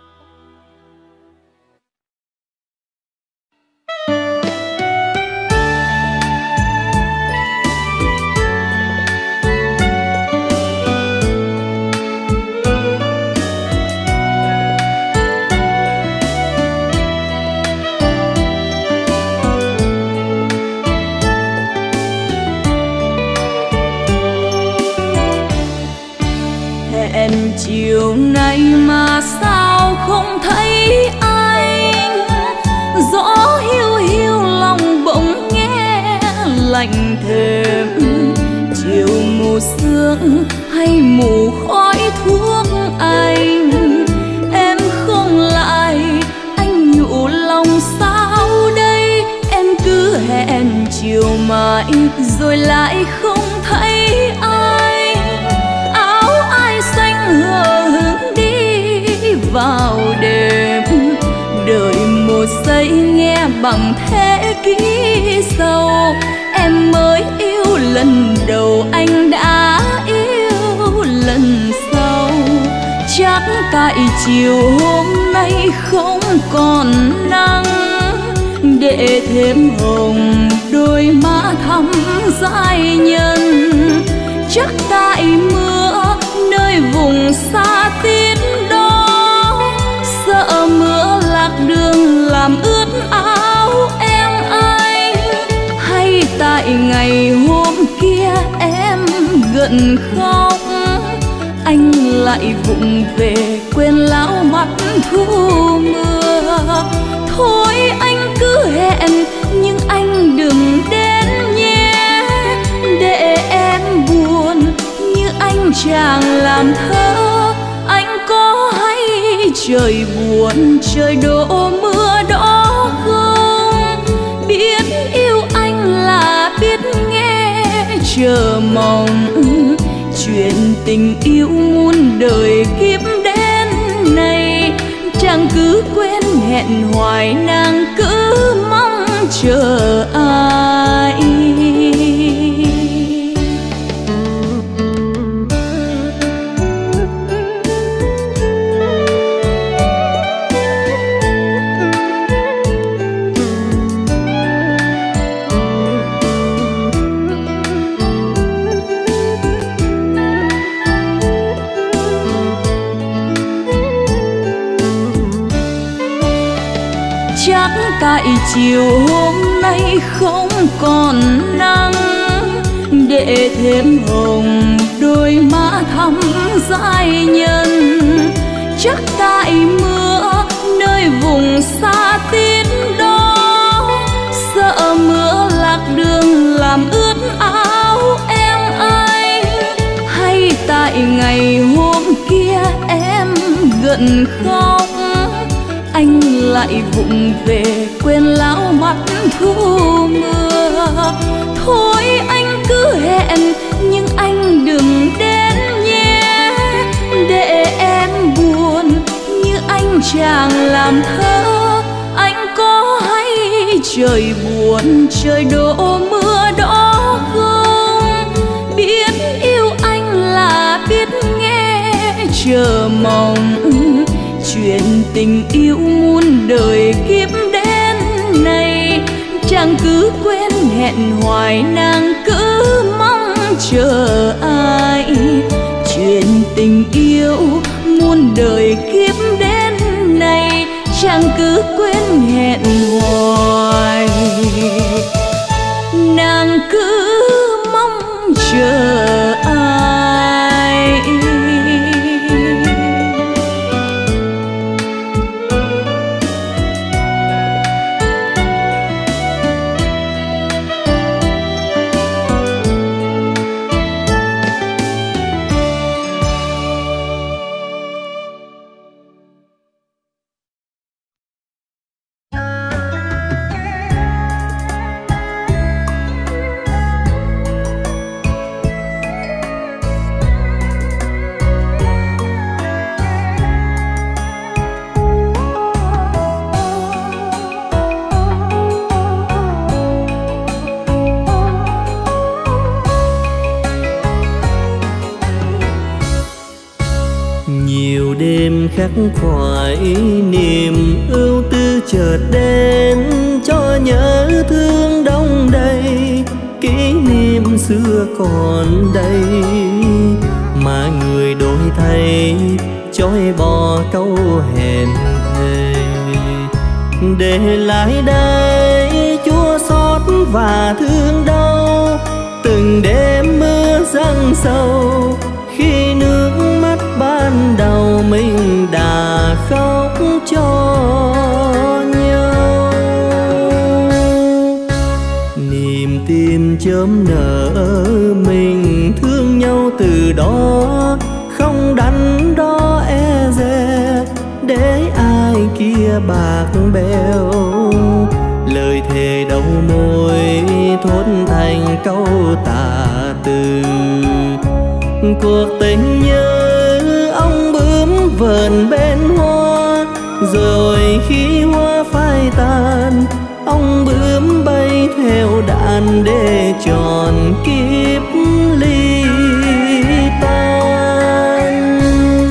Hẹn chiều nay mà sao không thấy anh, gió hiu hiu lòng bỗng nghe lạnh thêm. Chiều mù sương hay mù khói thuốc anh, em không lại anh nhủ lòng sao đây. Em cứ hẹn chiều mai rồi lại không thấy anh, áo ai xanh hờ hững đi vào đêm. Đợi một giây nghe bằng thế kỷ sâu, em mới yêu lần đầu anh đã yêu lần sau. Chắc tại chiều hôm nay không còn nắng, để thêm hồng đôi má thắm dại nhân. Chắc tại mưa nơi vùng xa tiến đó, sợ mưa lạc đường làm ướt áo em anh. Hay tại ngày hôm kia em gần khóc, anh lại vụng về quên lão mắt thu mưa. Thôi anh cứ hẹn nhưng anh đừng đến nhé, để em buồn như anh chàng làm thơ. Anh có hay trời buồn trời đổ mưa đó không? Biết yêu anh là biết nghe chờ mong, chuyện tình yêu muôn đời kiếp đến này. Chàng cứ quên hẹn hoài, nàng cứ mong chờ ai. Chắc tại chiều hôm nay không còn nắng, để thêm hồng đôi má thắm dại nhân. Chắc tại mưa nơi vùng xa tiến đó, sợ mưa lạc đường làm ướt áo em anh. Hay tại ngày hôm kia em gần khóc, anh lại vụng về quên lão mắt thu mưa. Thôi anh cứ hẹn nhưng anh đừng đến nhé, để em buồn như anh chàng làm thơ. Anh có hay trời buồn trời đổ mưa đó không? Biết yêu anh là biết nghe chờ mong, chuyện tình yêu muôn đời kiếp đến này. Chàng cứ quên hẹn hoài, nàng cứ mong chờ ai. Chuyện tình yêu muôn đời kiếp đến này. Chàng nàng cứ quên hẹn hoài, nàng cứ mong chờ ai. khắc khoải niềm ưu tư chợt đến, cho nhớ thương đông đầy kỷ niệm xưa còn đây. Mà người đổi thay chối bỏ câu hẹn thề, để lại đây chua xót và thương đau. Từng đêm mưa giăng sâu, khi nước mắt ban đầu mình đã khóc cho nhau. Niềm tin chớm nở mình thương nhau từ đó, không đắn đo e dè để ai kia bạc bẽo. Lời thề đầu môi thốt thành câu tà từ, cuộc tình như ong bướm vờn bên hoa. Rồi khi hoa phai tàn, ong bướm bay theo đàn để tròn kiếp ly tan.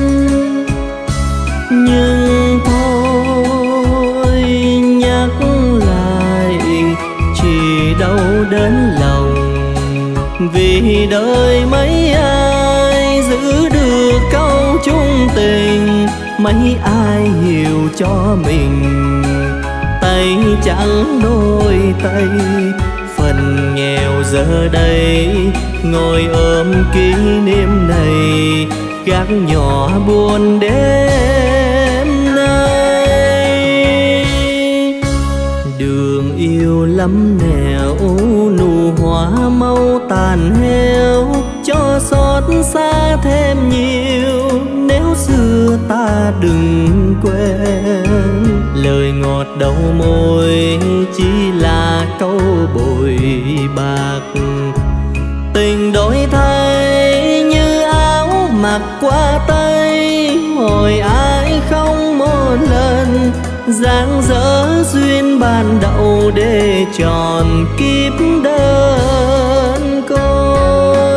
Nhưng thôi nhắc lại chỉ đau đớn lòng, vì đời mấy ai giữ được câu chung tình, mấy ai hiểu cho mình. Tay chẳng đôi tay, phần nghèo giờ đây ngồi ôm kỷ niệm này, gác nhỏ buồn đêm nay. Đường yêu lắm nẻo, nụ hoa mau tàn heo, cho xót xa thêm nhiều nếu xưa ta đừng quên. Lời ngọt đầu môi chỉ là câu bội bạc, tình đổi thay như áo mặc qua tay. Hồi ai không một lần dang dở duyên ban đầu để tròn kiếp đơn côi.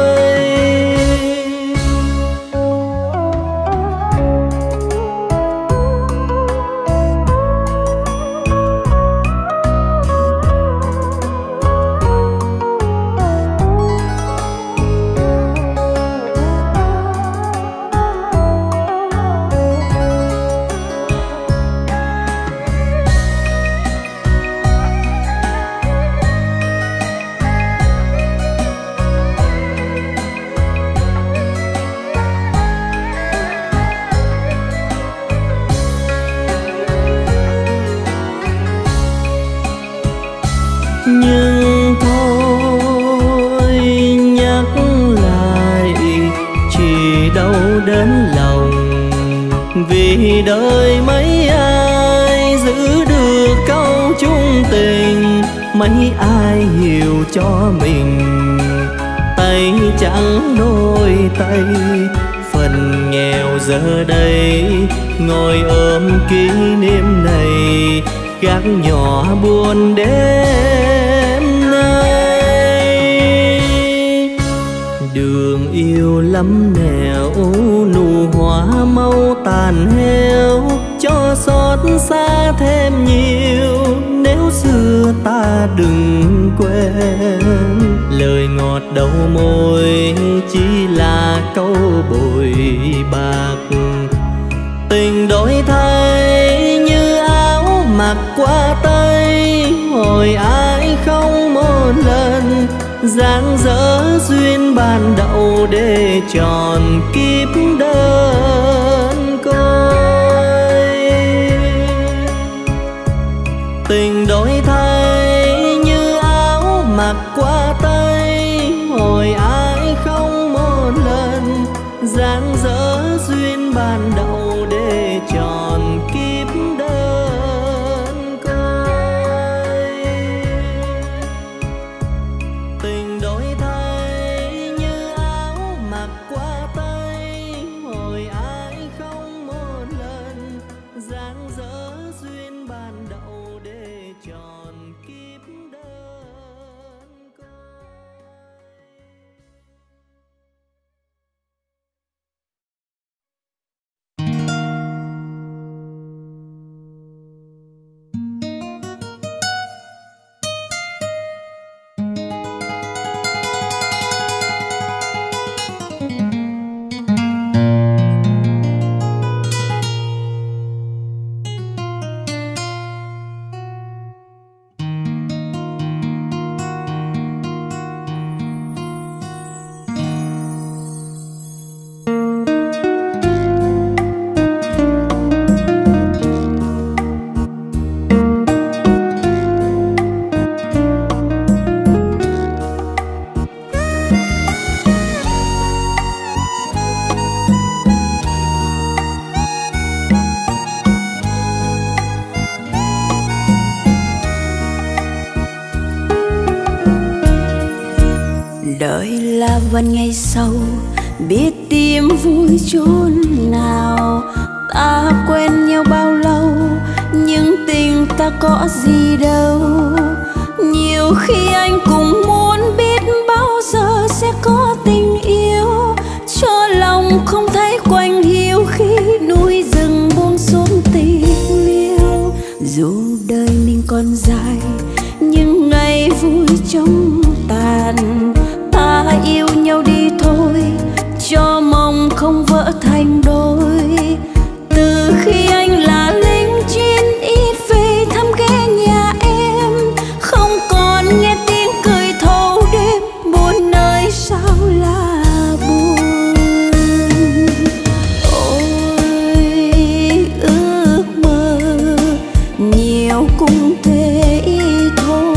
Nhưng thôi nhắc lại chỉ đau đớn lòng, vì đời mấy ai giữ được câu chung tình, mấy ai hiểu cho mình. Tay chẳng đôi tay, phần nghèo giờ đây ngồi ôm kỷ niệm này, gác nhỏ buồn đêm nay. Đường yêu lắm nẻo, nụ hoa mau tàn heo, cho xót xa thêm nhiều nếu xưa ta đừng quên. Lời ngọt đầu môi chỉ là câu bội bạc, tình đổi thay như áo hồi ai không một lần dang dở duyên ban đậu để tròn kiếp đơn côi. Tình đổi thay như áo mặc qua tay, hồi ai không một lần dang dở duyên ban đậu để tròn kiếp đơn côi. Tình đổi thay như áo mặc qua tay, hồi ai không một lần dang dở duyên ban đậu để tròn kiếp đơn côi. Đời là vần ngày sau, biết tìm vui chốn nào. Ta quen nhau bao lâu, nhưng tình ta có gì đâu. Nhiều khi anh cũng muốn biết bao giờ sẽ có tình yêu, cho lòng không thấy quạnh hiu khi núi rừng buông xuống tình liêu. Dù đời mình còn dài, nhưng ngày vui trong tàn. Ta yêu nhau đi thôi, cho mong không vỡ thành đôi. Từ khi anh là lính chiến ít về thăm ghé nhà em, không còn nghe tiếng cười thâu đêm, buồn nơi sao là buồn. Ôi ước mơ nhiều cũng thế thôi,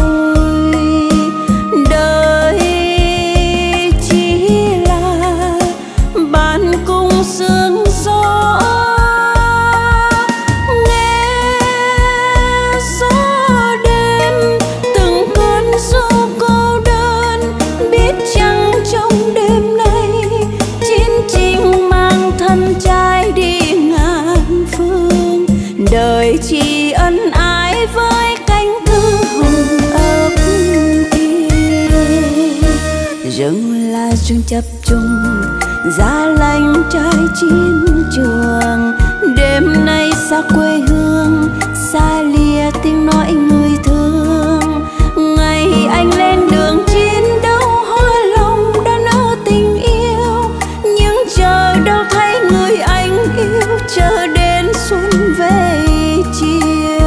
đời chỉ là bạn cùng sương gió. Nghe gió đêm từng cơn ru cô đơn, biết chăng trong đêm nay chiến tranh mang thân trai đi ngàn phương. Đời chỉ ân ái với cánh thư hồng ấp kia. Rừng là rừng chập trùng, giá lạnh trái chiến trường. Đêm nay xa quê hương, xa lìa tiếng nói người thương. Ngày anh lên đường chiến đấu, hoa lòng đã nở tình yêu. Nhưng chờ đâu thấy người anh yêu, chờ đến xuân về chiều.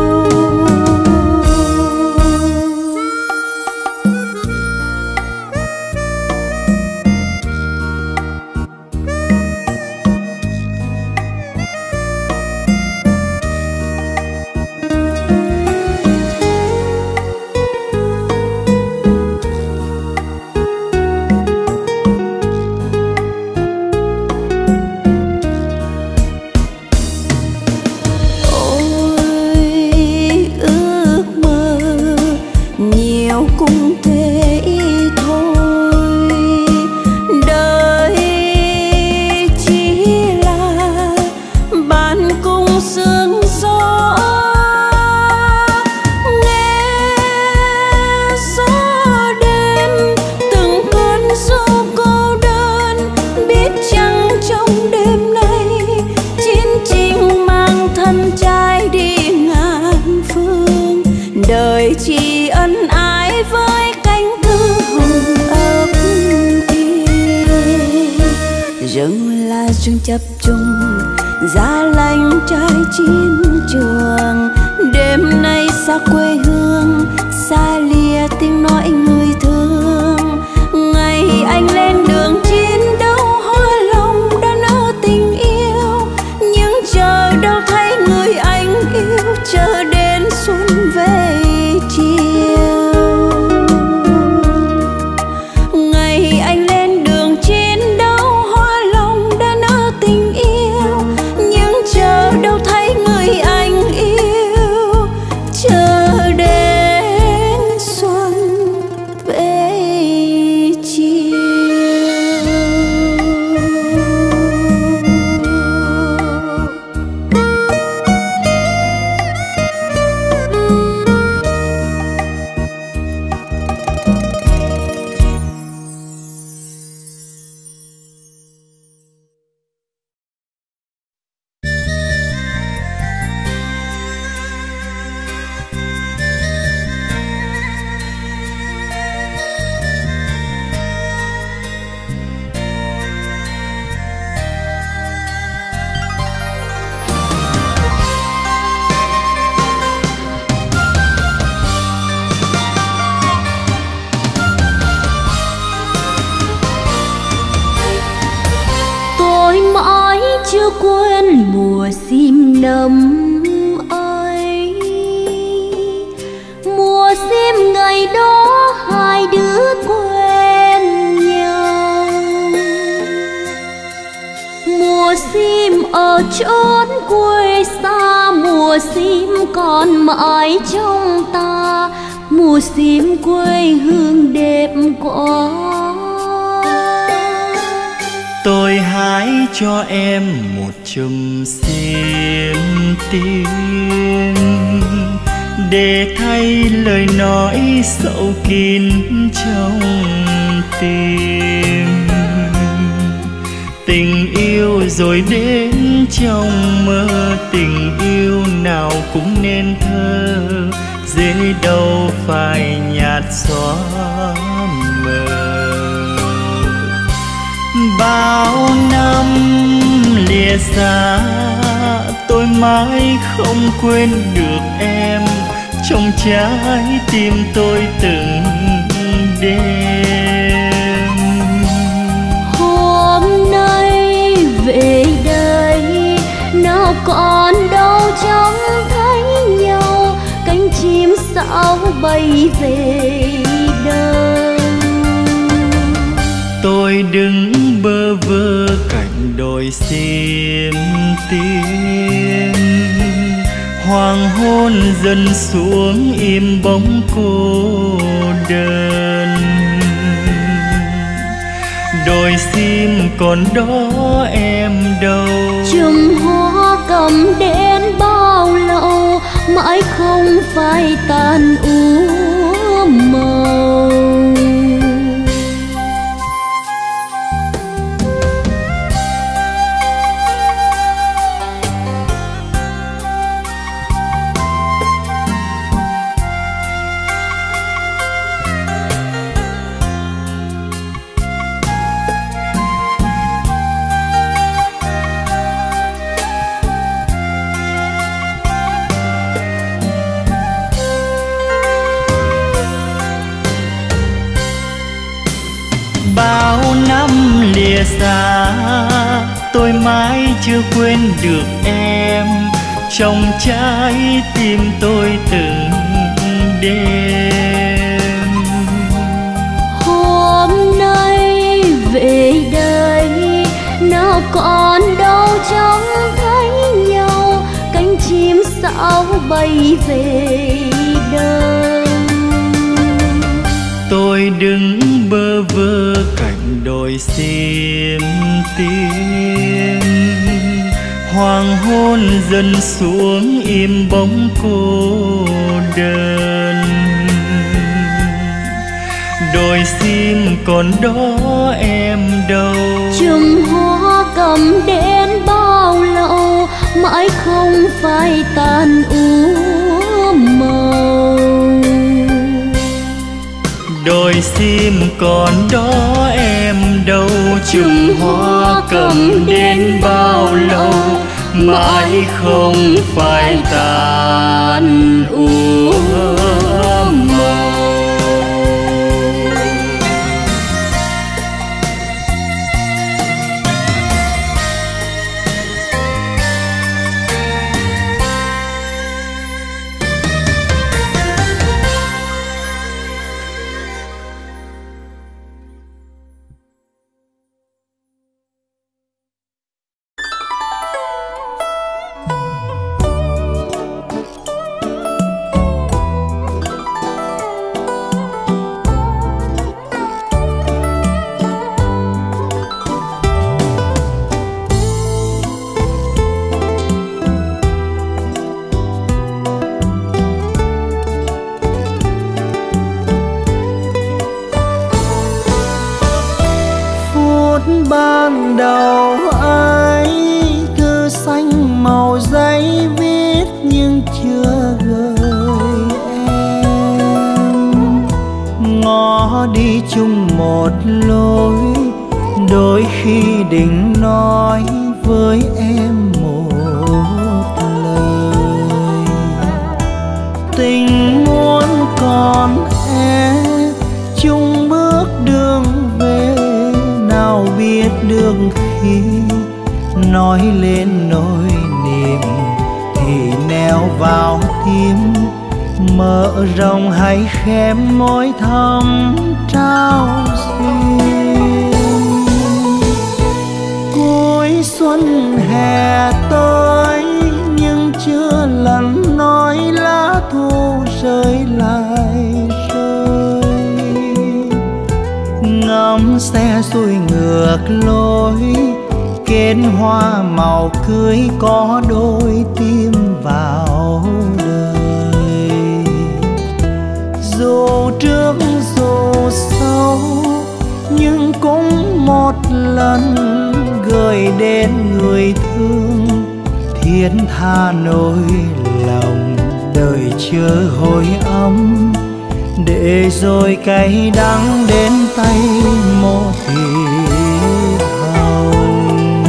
Ôi ước mơ nhiều cũng thế thôi, đời chỉ là bạn cùng sương gió. Nghe gió đêm từng cơn ru cô đơn, biết chăng trong đêm nay chiến tranh mang thân trai đi ngàn phương. Đời chỉ ân ái với cánh thư hồng ấp kia. Rừng là rừng chập trùng, giá lạnh trái chiến trường. Đêm đêm nay xa quê hương, xa lìa tiếng nói người thương. Ngày anh lên đường chiến đấu, hoa lòng đã nở tình yêu, nhưng chờ đâu thấy người anh yêu, chờ đến xuân về chiều. Ngày anh lên đường chiến đấu, hoa lòng đã nở tình yêu, nhưng chờ đâu thấy người anh yêu, chờ đến xuân về chiều. Tôi mãi chưa quên mùa sim nấm ấy, mùa sim ngày đó hai đứa quen nhau. Mùa sim ở chốn quê xa, mùa sim còn mãi trong ta, mùa sim quê hương đẹp quá. Tôi hái cho em một chùm xiêm tiên, để thay lời nói sâu kín trong tim. Tình yêu rồi đến trong mơ, tình yêu nào cũng nên thơ, dễ đâu phải nhạt xóa mờ. Bao năm lìa xa, tôi mãi không quên được em, trong trái tim tôi từng đêm. Hôm nay về đây, nào còn đâu trông thấy nhau, cánh chim sao bay về đâu. Tôi đứng bơ vơ cạnh đồi xiêm tiên, hoàng hôn dần xuống im bóng cô đơn. Đồi xiêm còn đó em đâu, Chùm hoa cầm đến bao lâu, mãi không phai tàn úa màu. Bao năm lìa xa, tôi mãi chưa quên được em, trong trái tim tôi từng đêm. Hôm nay về đây, nào còn đâu trông thấy nhau, cánh chim sao bay về đâu. Tôi đứng bơ vơ cạnh đồi xiêm tiên, hoàng hôn dần xuống im bóng cô đơn. Đồi xiêm còn đó em đâu, Chùm hoa cầm đến bao lâu, mãi không phai tàn úa màu. đồi sim còn đó em đâu, chùm hoa cầm đến bao lâu, mãi không phai tàn úa màu. Ban đầu ấy thư xanh màu giấy viết nhưng chưa gửi em. Ngó đi chung một lối, đôi khi định nói với em một lời. Tình muốn còn em chung bước đường về, nào biết được khi nói lên nỗi niềm thì neo vào tim, mở rộng hay khép môi thầm trao duyên. Cuối xuân hè tới nhưng chưa lần nói lá thu rơi lại rơi. Ngắm xe xuôi ngược lối, kết hoa màu cưới có đôi tim vào đời. Dù trước dù sau nhưng cũng một lần gửi đến người thương, thiết tha nỗi lòng đời chờ hồi âm, để rồi cay đắng đến tay một thiệp hồng.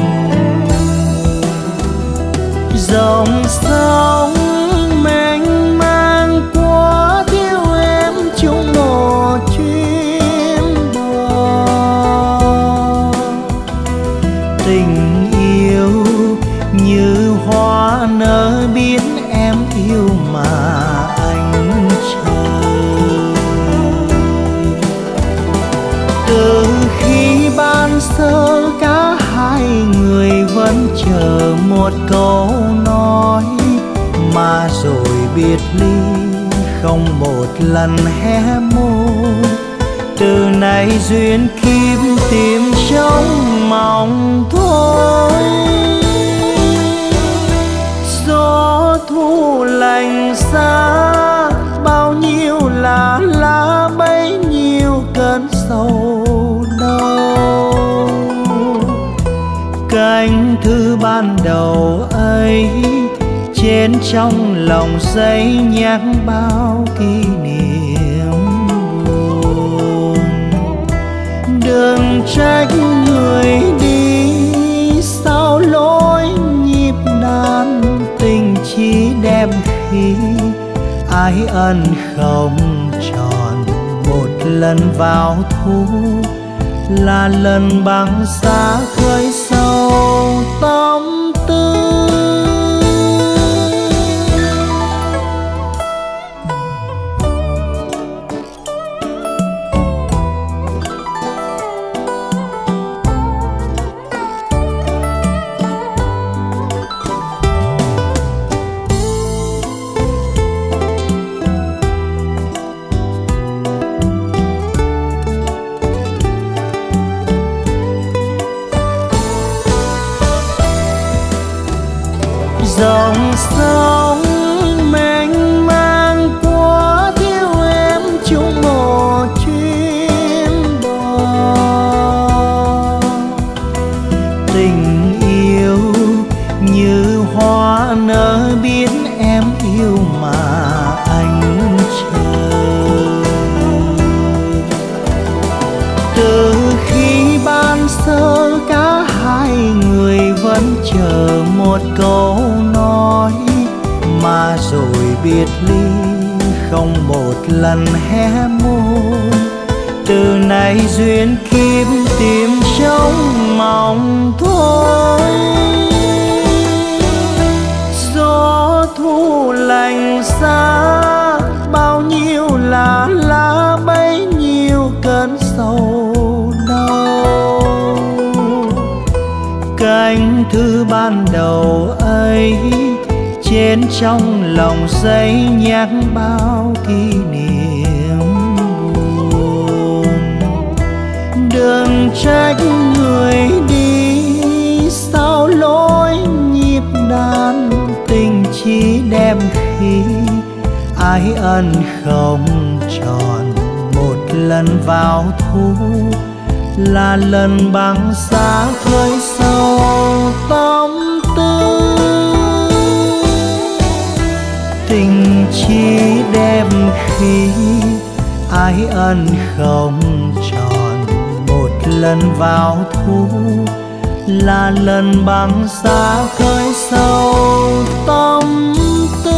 Dòng sông mênh mang qua thiếu em chung một chuyến đò. Tình yêu như hoa nở biết em yêu mà anh chờ. Từ khi ban sơ cả hai người vẫn chờ một câu nói, mà rồi biệt ly không một lần hé môi. Từ nay duyên kiếp tìm trong mong thôi. Gió thu lạnh xa bao nhiêu là lá bấy nhiêu cơn sầu đau. Cánh thư ban đầu ấy trên trong lòng giấy nhắc bao kỷ niệm buồn. Đừng trách người đi sao lối nhịp đàn, tình chỉ đẹp khi ái ân không tròn. Một lần vào thu là lần băng giá khơi sâu tâm tư. Dòng sông mênh mang qua thiếu em chung một chuyến đò. Tình yêu như hoa nở biết em yêu mà anh chờ. Từ khi ban sơ cả hai người vẫn chờ một câu nói, mà rồi biệt ly không một lần hé môi. Từ nay duyên kiếp tìm trong mong thôi. Gió thu lạnh xa, bao nhiêu là lá bấy nhiêu cơn sầu đau. Cánh thư ban đầu ấy trên trong lòng giấy nhắc bao kỷ niệm buồn. Đừng trách người đi sao lối nhịp đàn, tình chỉ đem khi ái ân không tròn. Một lần vào thu là lần băng giá khơi sâu tâm tư. Tình chỉ đem khi ái ân không tròn. Một lần vào thu là lần băng giá khơi sâu tâm tư.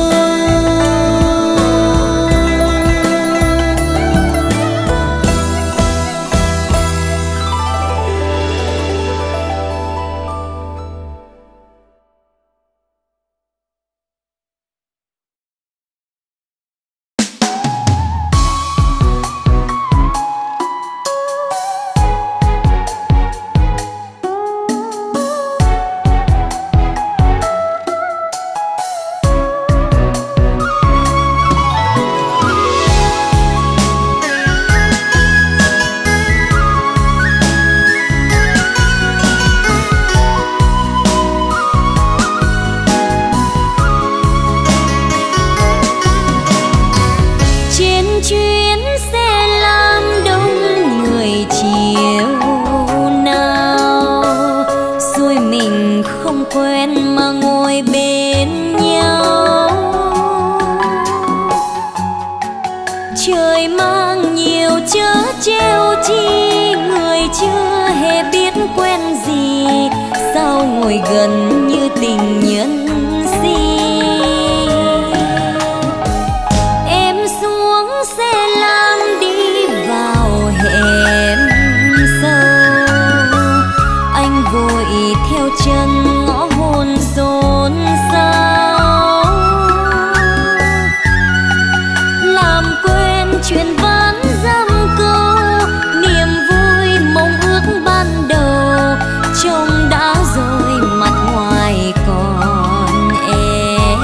Gần như tình nhân si. Em xuống xe lam đi vào hẻm sâu, anh vội theo chân ngõ hôn xôn xao, làm quên chuyện ván dăm câu, niềm vui mong ước ban đầu trông đã rồi mặt ngoài còn em.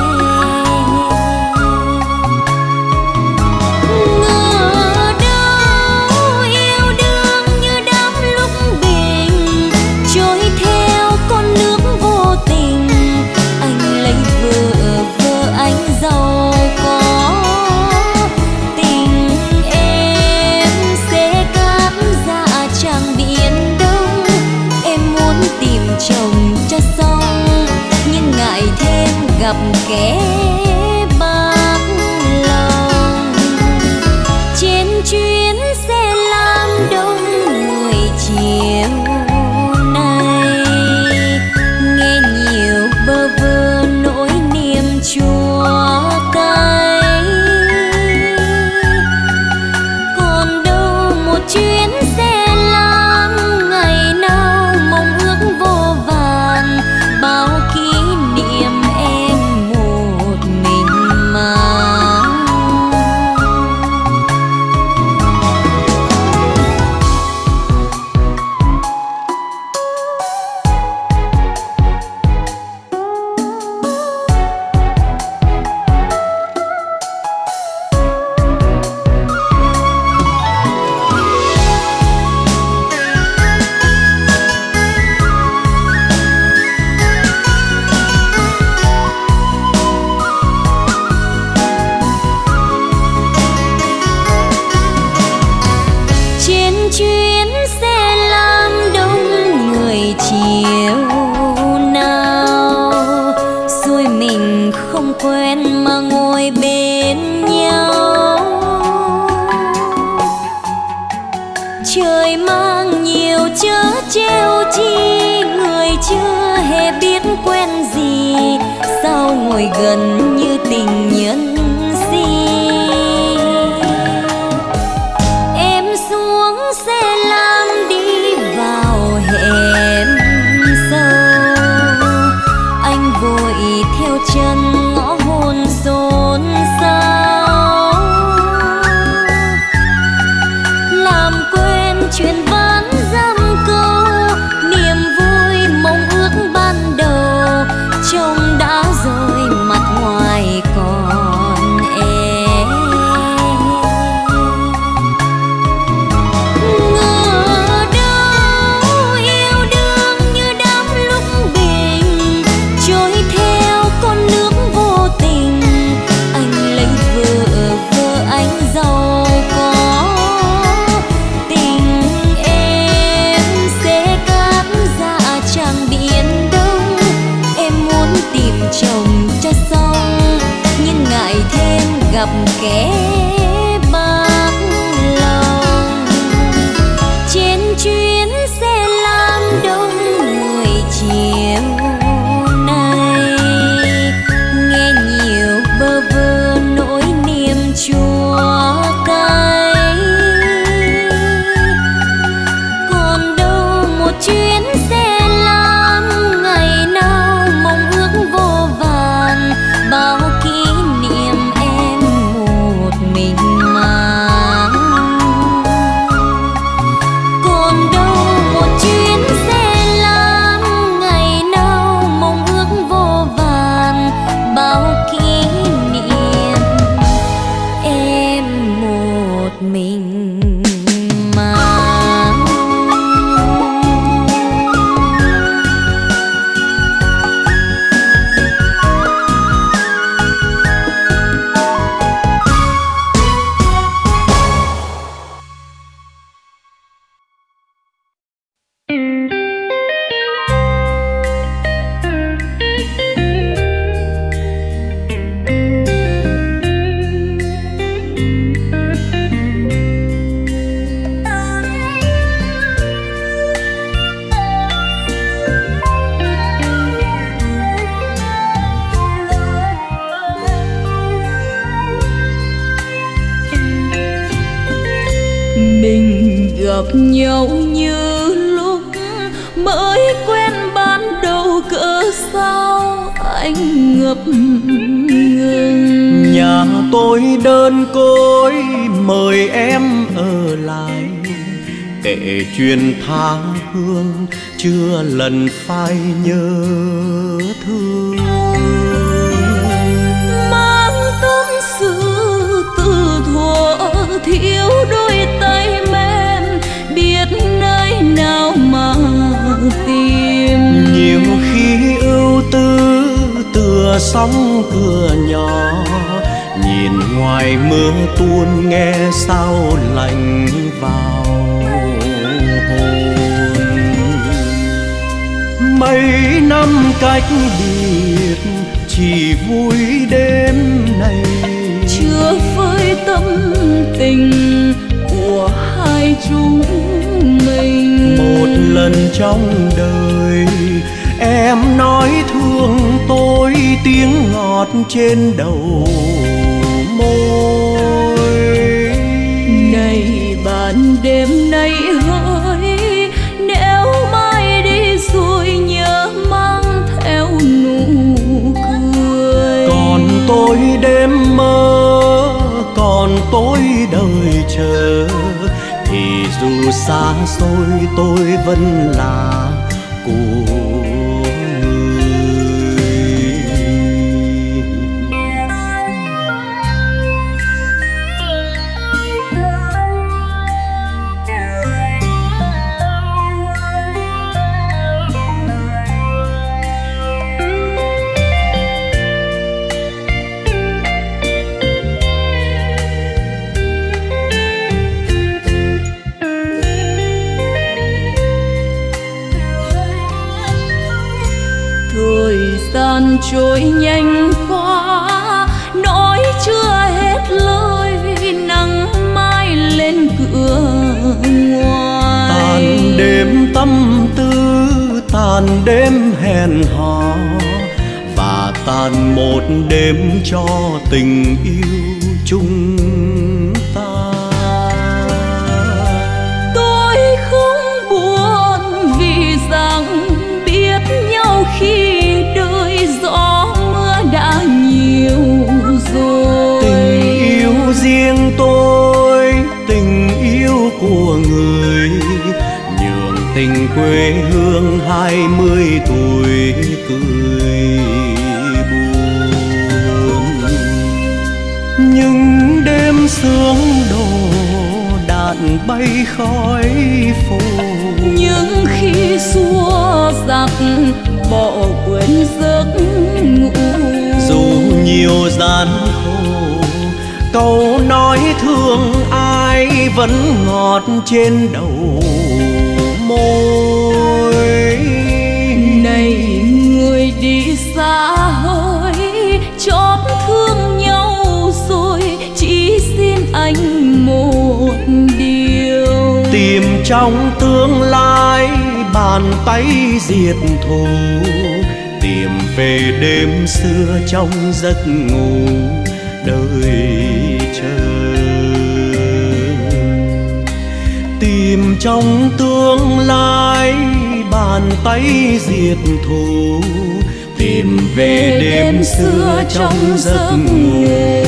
Ngờ đâu yêu đương như đám lúc bình, trôi theo con nước vô tình. Anh lấy vợ anh giàu có, tình em sẽ cát ra chàng biển đông. Em muốn tìm chồng cho xong, nhưng ngại thêm gặp kẻ bạc lòng. Trên chuyến xe lam đông người chiều nay, nghe nhiều bơ vơ nỗi niềm chua cay. Còn đâu một chuyến xe lam ngày nào mong ước vô vàn, bao kỷ niệm em một mình mang. Trên chuyến xe lam đông người chiều nào, xuôi mình không quen mà ngồi bên nhau. Trời mãi càng nhiều chớ trêu chi, người chưa hề biết quen gì, sao ngồi gần như tình nhân si. Em xuống xe lam đi vào hẻm sâu, anh vội theo chân ngõ hôn xôn xao, làm quên chuyện ván dăm câu, niềm vui mong ước ban đầu trông đã rồi mặt ngoài còn em. Ngờ đâu yêu đương như đám lúc bình, trôi theo con nước vô tình. Anh lấy vợ, vợ anh giàu có, tình em sẽ cát ra tràng biển đông. Em muốn tìm chồng cho xong, nhưng ngại thêm gặp kẻ bạc lòng. Trên chuyến xe lam đông người chiều nay, nghe nhiều bơ vơ nỗi niềm chua cay. Còn đâu một chuyến xe lam ngày nào mong ước vô vàn, bao kỷ niệm em một mình mang. Còn đâu một chuyến xe lam ngày nào mong ước vô vàn, bao kỷ niệm em một mình mang. Mình gặp nhau như lúc mới quen ban đầu, cỡ sao anh ngập ngừng. Nhà tôi đơn côi mời em ở lại, kể chuyện tha hương chưa lần phai nhớ thương. Mang tâm sự từ thuở thiếu đôi tay mềm, biết nơi nào mà tìm. Nhiều khi ưu tư tựa sóng cửa nhỏ, nhìn ngoài mưa tuôn nghe sao lạnh vào hồn. Mấy năm cách biệt chỉ vui đêm này, chưa phơi tâm tình của hai chúng mình. một lần trong đời em nói thương tôi, tiếng ngọt trên đầu môi. Này bạn đêm nay hỡi, nếu mai đi rồi nhớ mang theo nụ cười. Còn tôi đêm mơ, còn tôi đời chờ, thì dù xa xôi tôi vẫn là của gian trôi nhanh qua, nói chưa hết lời, nắng mai lên cửa ngoài. Ta đêm tâm tư, tàn đêm hẹn hò, và tàn một đêm cho tình yêu chúng ta. Tôi không buồn vì rằng biết nhau khi đời gió mưa đã nhiều rồi. Tình yêu riêng tôi, tình yêu của người, nhường tình quê hương 20 tuổi cười buồn. Nhưng đêm sương đổ, đạn bay khói phố, Nhưng khi xua giặc bỏ quên giấc ngủ, dù nhiều gian khổ, câu nói thương ai vẫn ngọt trên đầu môi. này người đi xa hơi chót thương nhau rồi, chỉ xin anh một điều, Tìm trong tương lai bàn tay diệt thù, tìm về đêm xưa trong giấc ngủ đời chờ. Tìm trong tương lai bàn tay diệt thù, tìm về đêm xưa trong giấc ngủ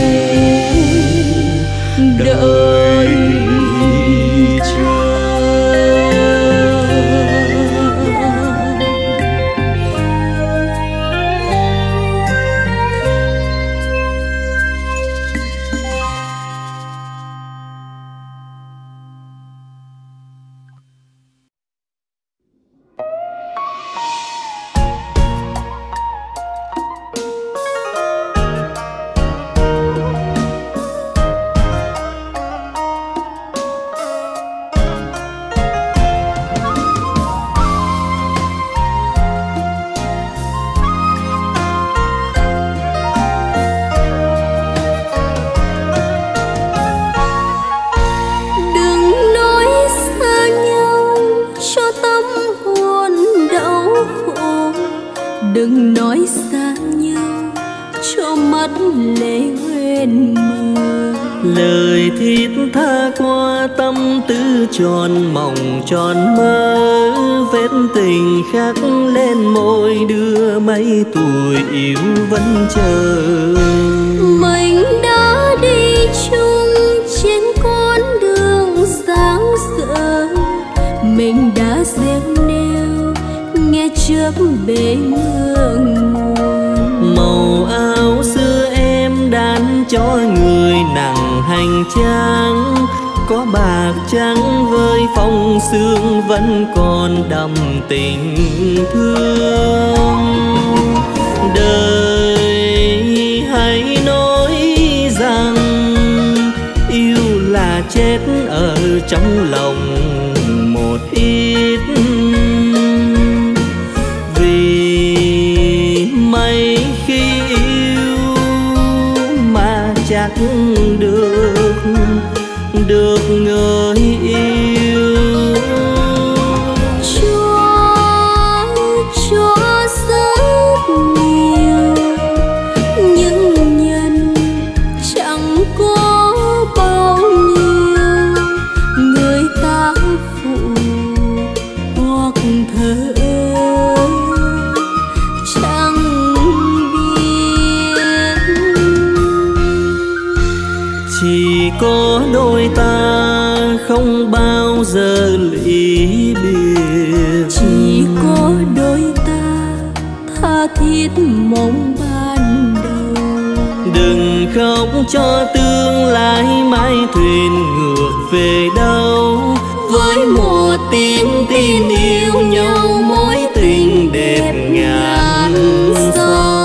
đời chờ. Đừng nói xa nhau cho mắt lệ quên mờ. Lời thiết tha qua tâm tư tròn mộng tròn mơ, vết tình khắc lên môi đưa mấy tuổi yêu vẫn chờ. Mình đã đi chung trên con đường sáng giờ, mình đã gieo neo nghe trước bể mưa nguồn. Màu áo xưa em đan cho người nặng hành trang, có bạc trắng với phong sương vẫn còn đậm tình thương. Đời hãy nói rằng yêu là chết ở trong lòng một ít, vì mấy khi yêu mà chắc được người yêu. Cho rất nhiều những nhân chẳng có bao nhiêu, người ta phụ hoặc thờ chẳng biết. Chỉ có đôi ta không bao giờ ly biệt, chỉ có đôi ta tha thiết mong ban đầu. đừng khóc cho tương lai mãi thuyền ngược về đâu, với một tiếng tin yêu nhau mối tình đẹp ngàn dặm.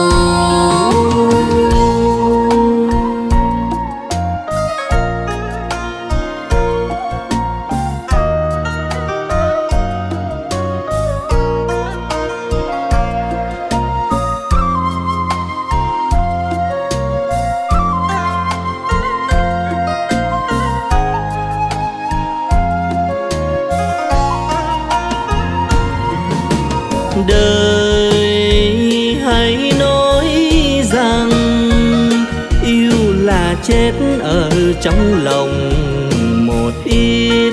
Đời hãy nói rằng yêu là chết ở trong lòng một ít,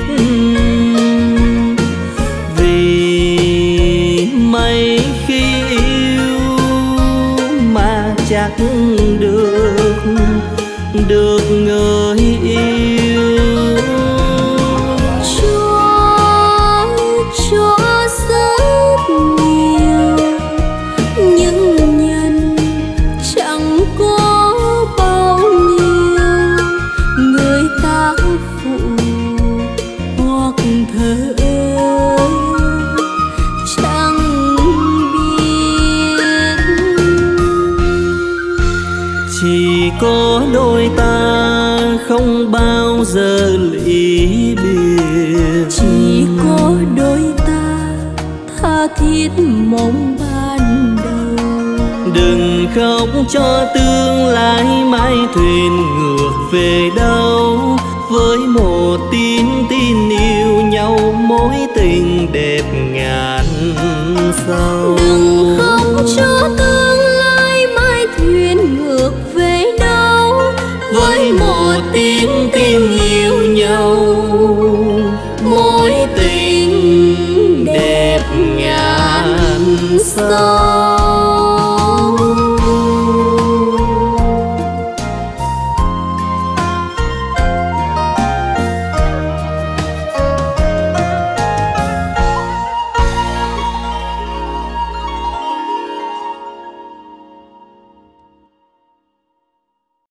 vì mấy khi yêu mà chắc được người yêu. Cho rất nhiều nhưng nhân chẳng có bao nhiêu, người ta phụ hoặc thờ chẳng biết. Chỉ có đôi ta không bao giờ ly biệt, chỉ có đôi ta tha thiết mong ban đầu. Đừng khóc cho tương lai mãi thuyền ngược về đâu, với một tin yêu nhau mối tình đẹp ngàn sao. Đừng khóc cho tương lai mãi thuyền ngược về đâu, với một tin yêu nhau mối tình đẹp ngàn sao.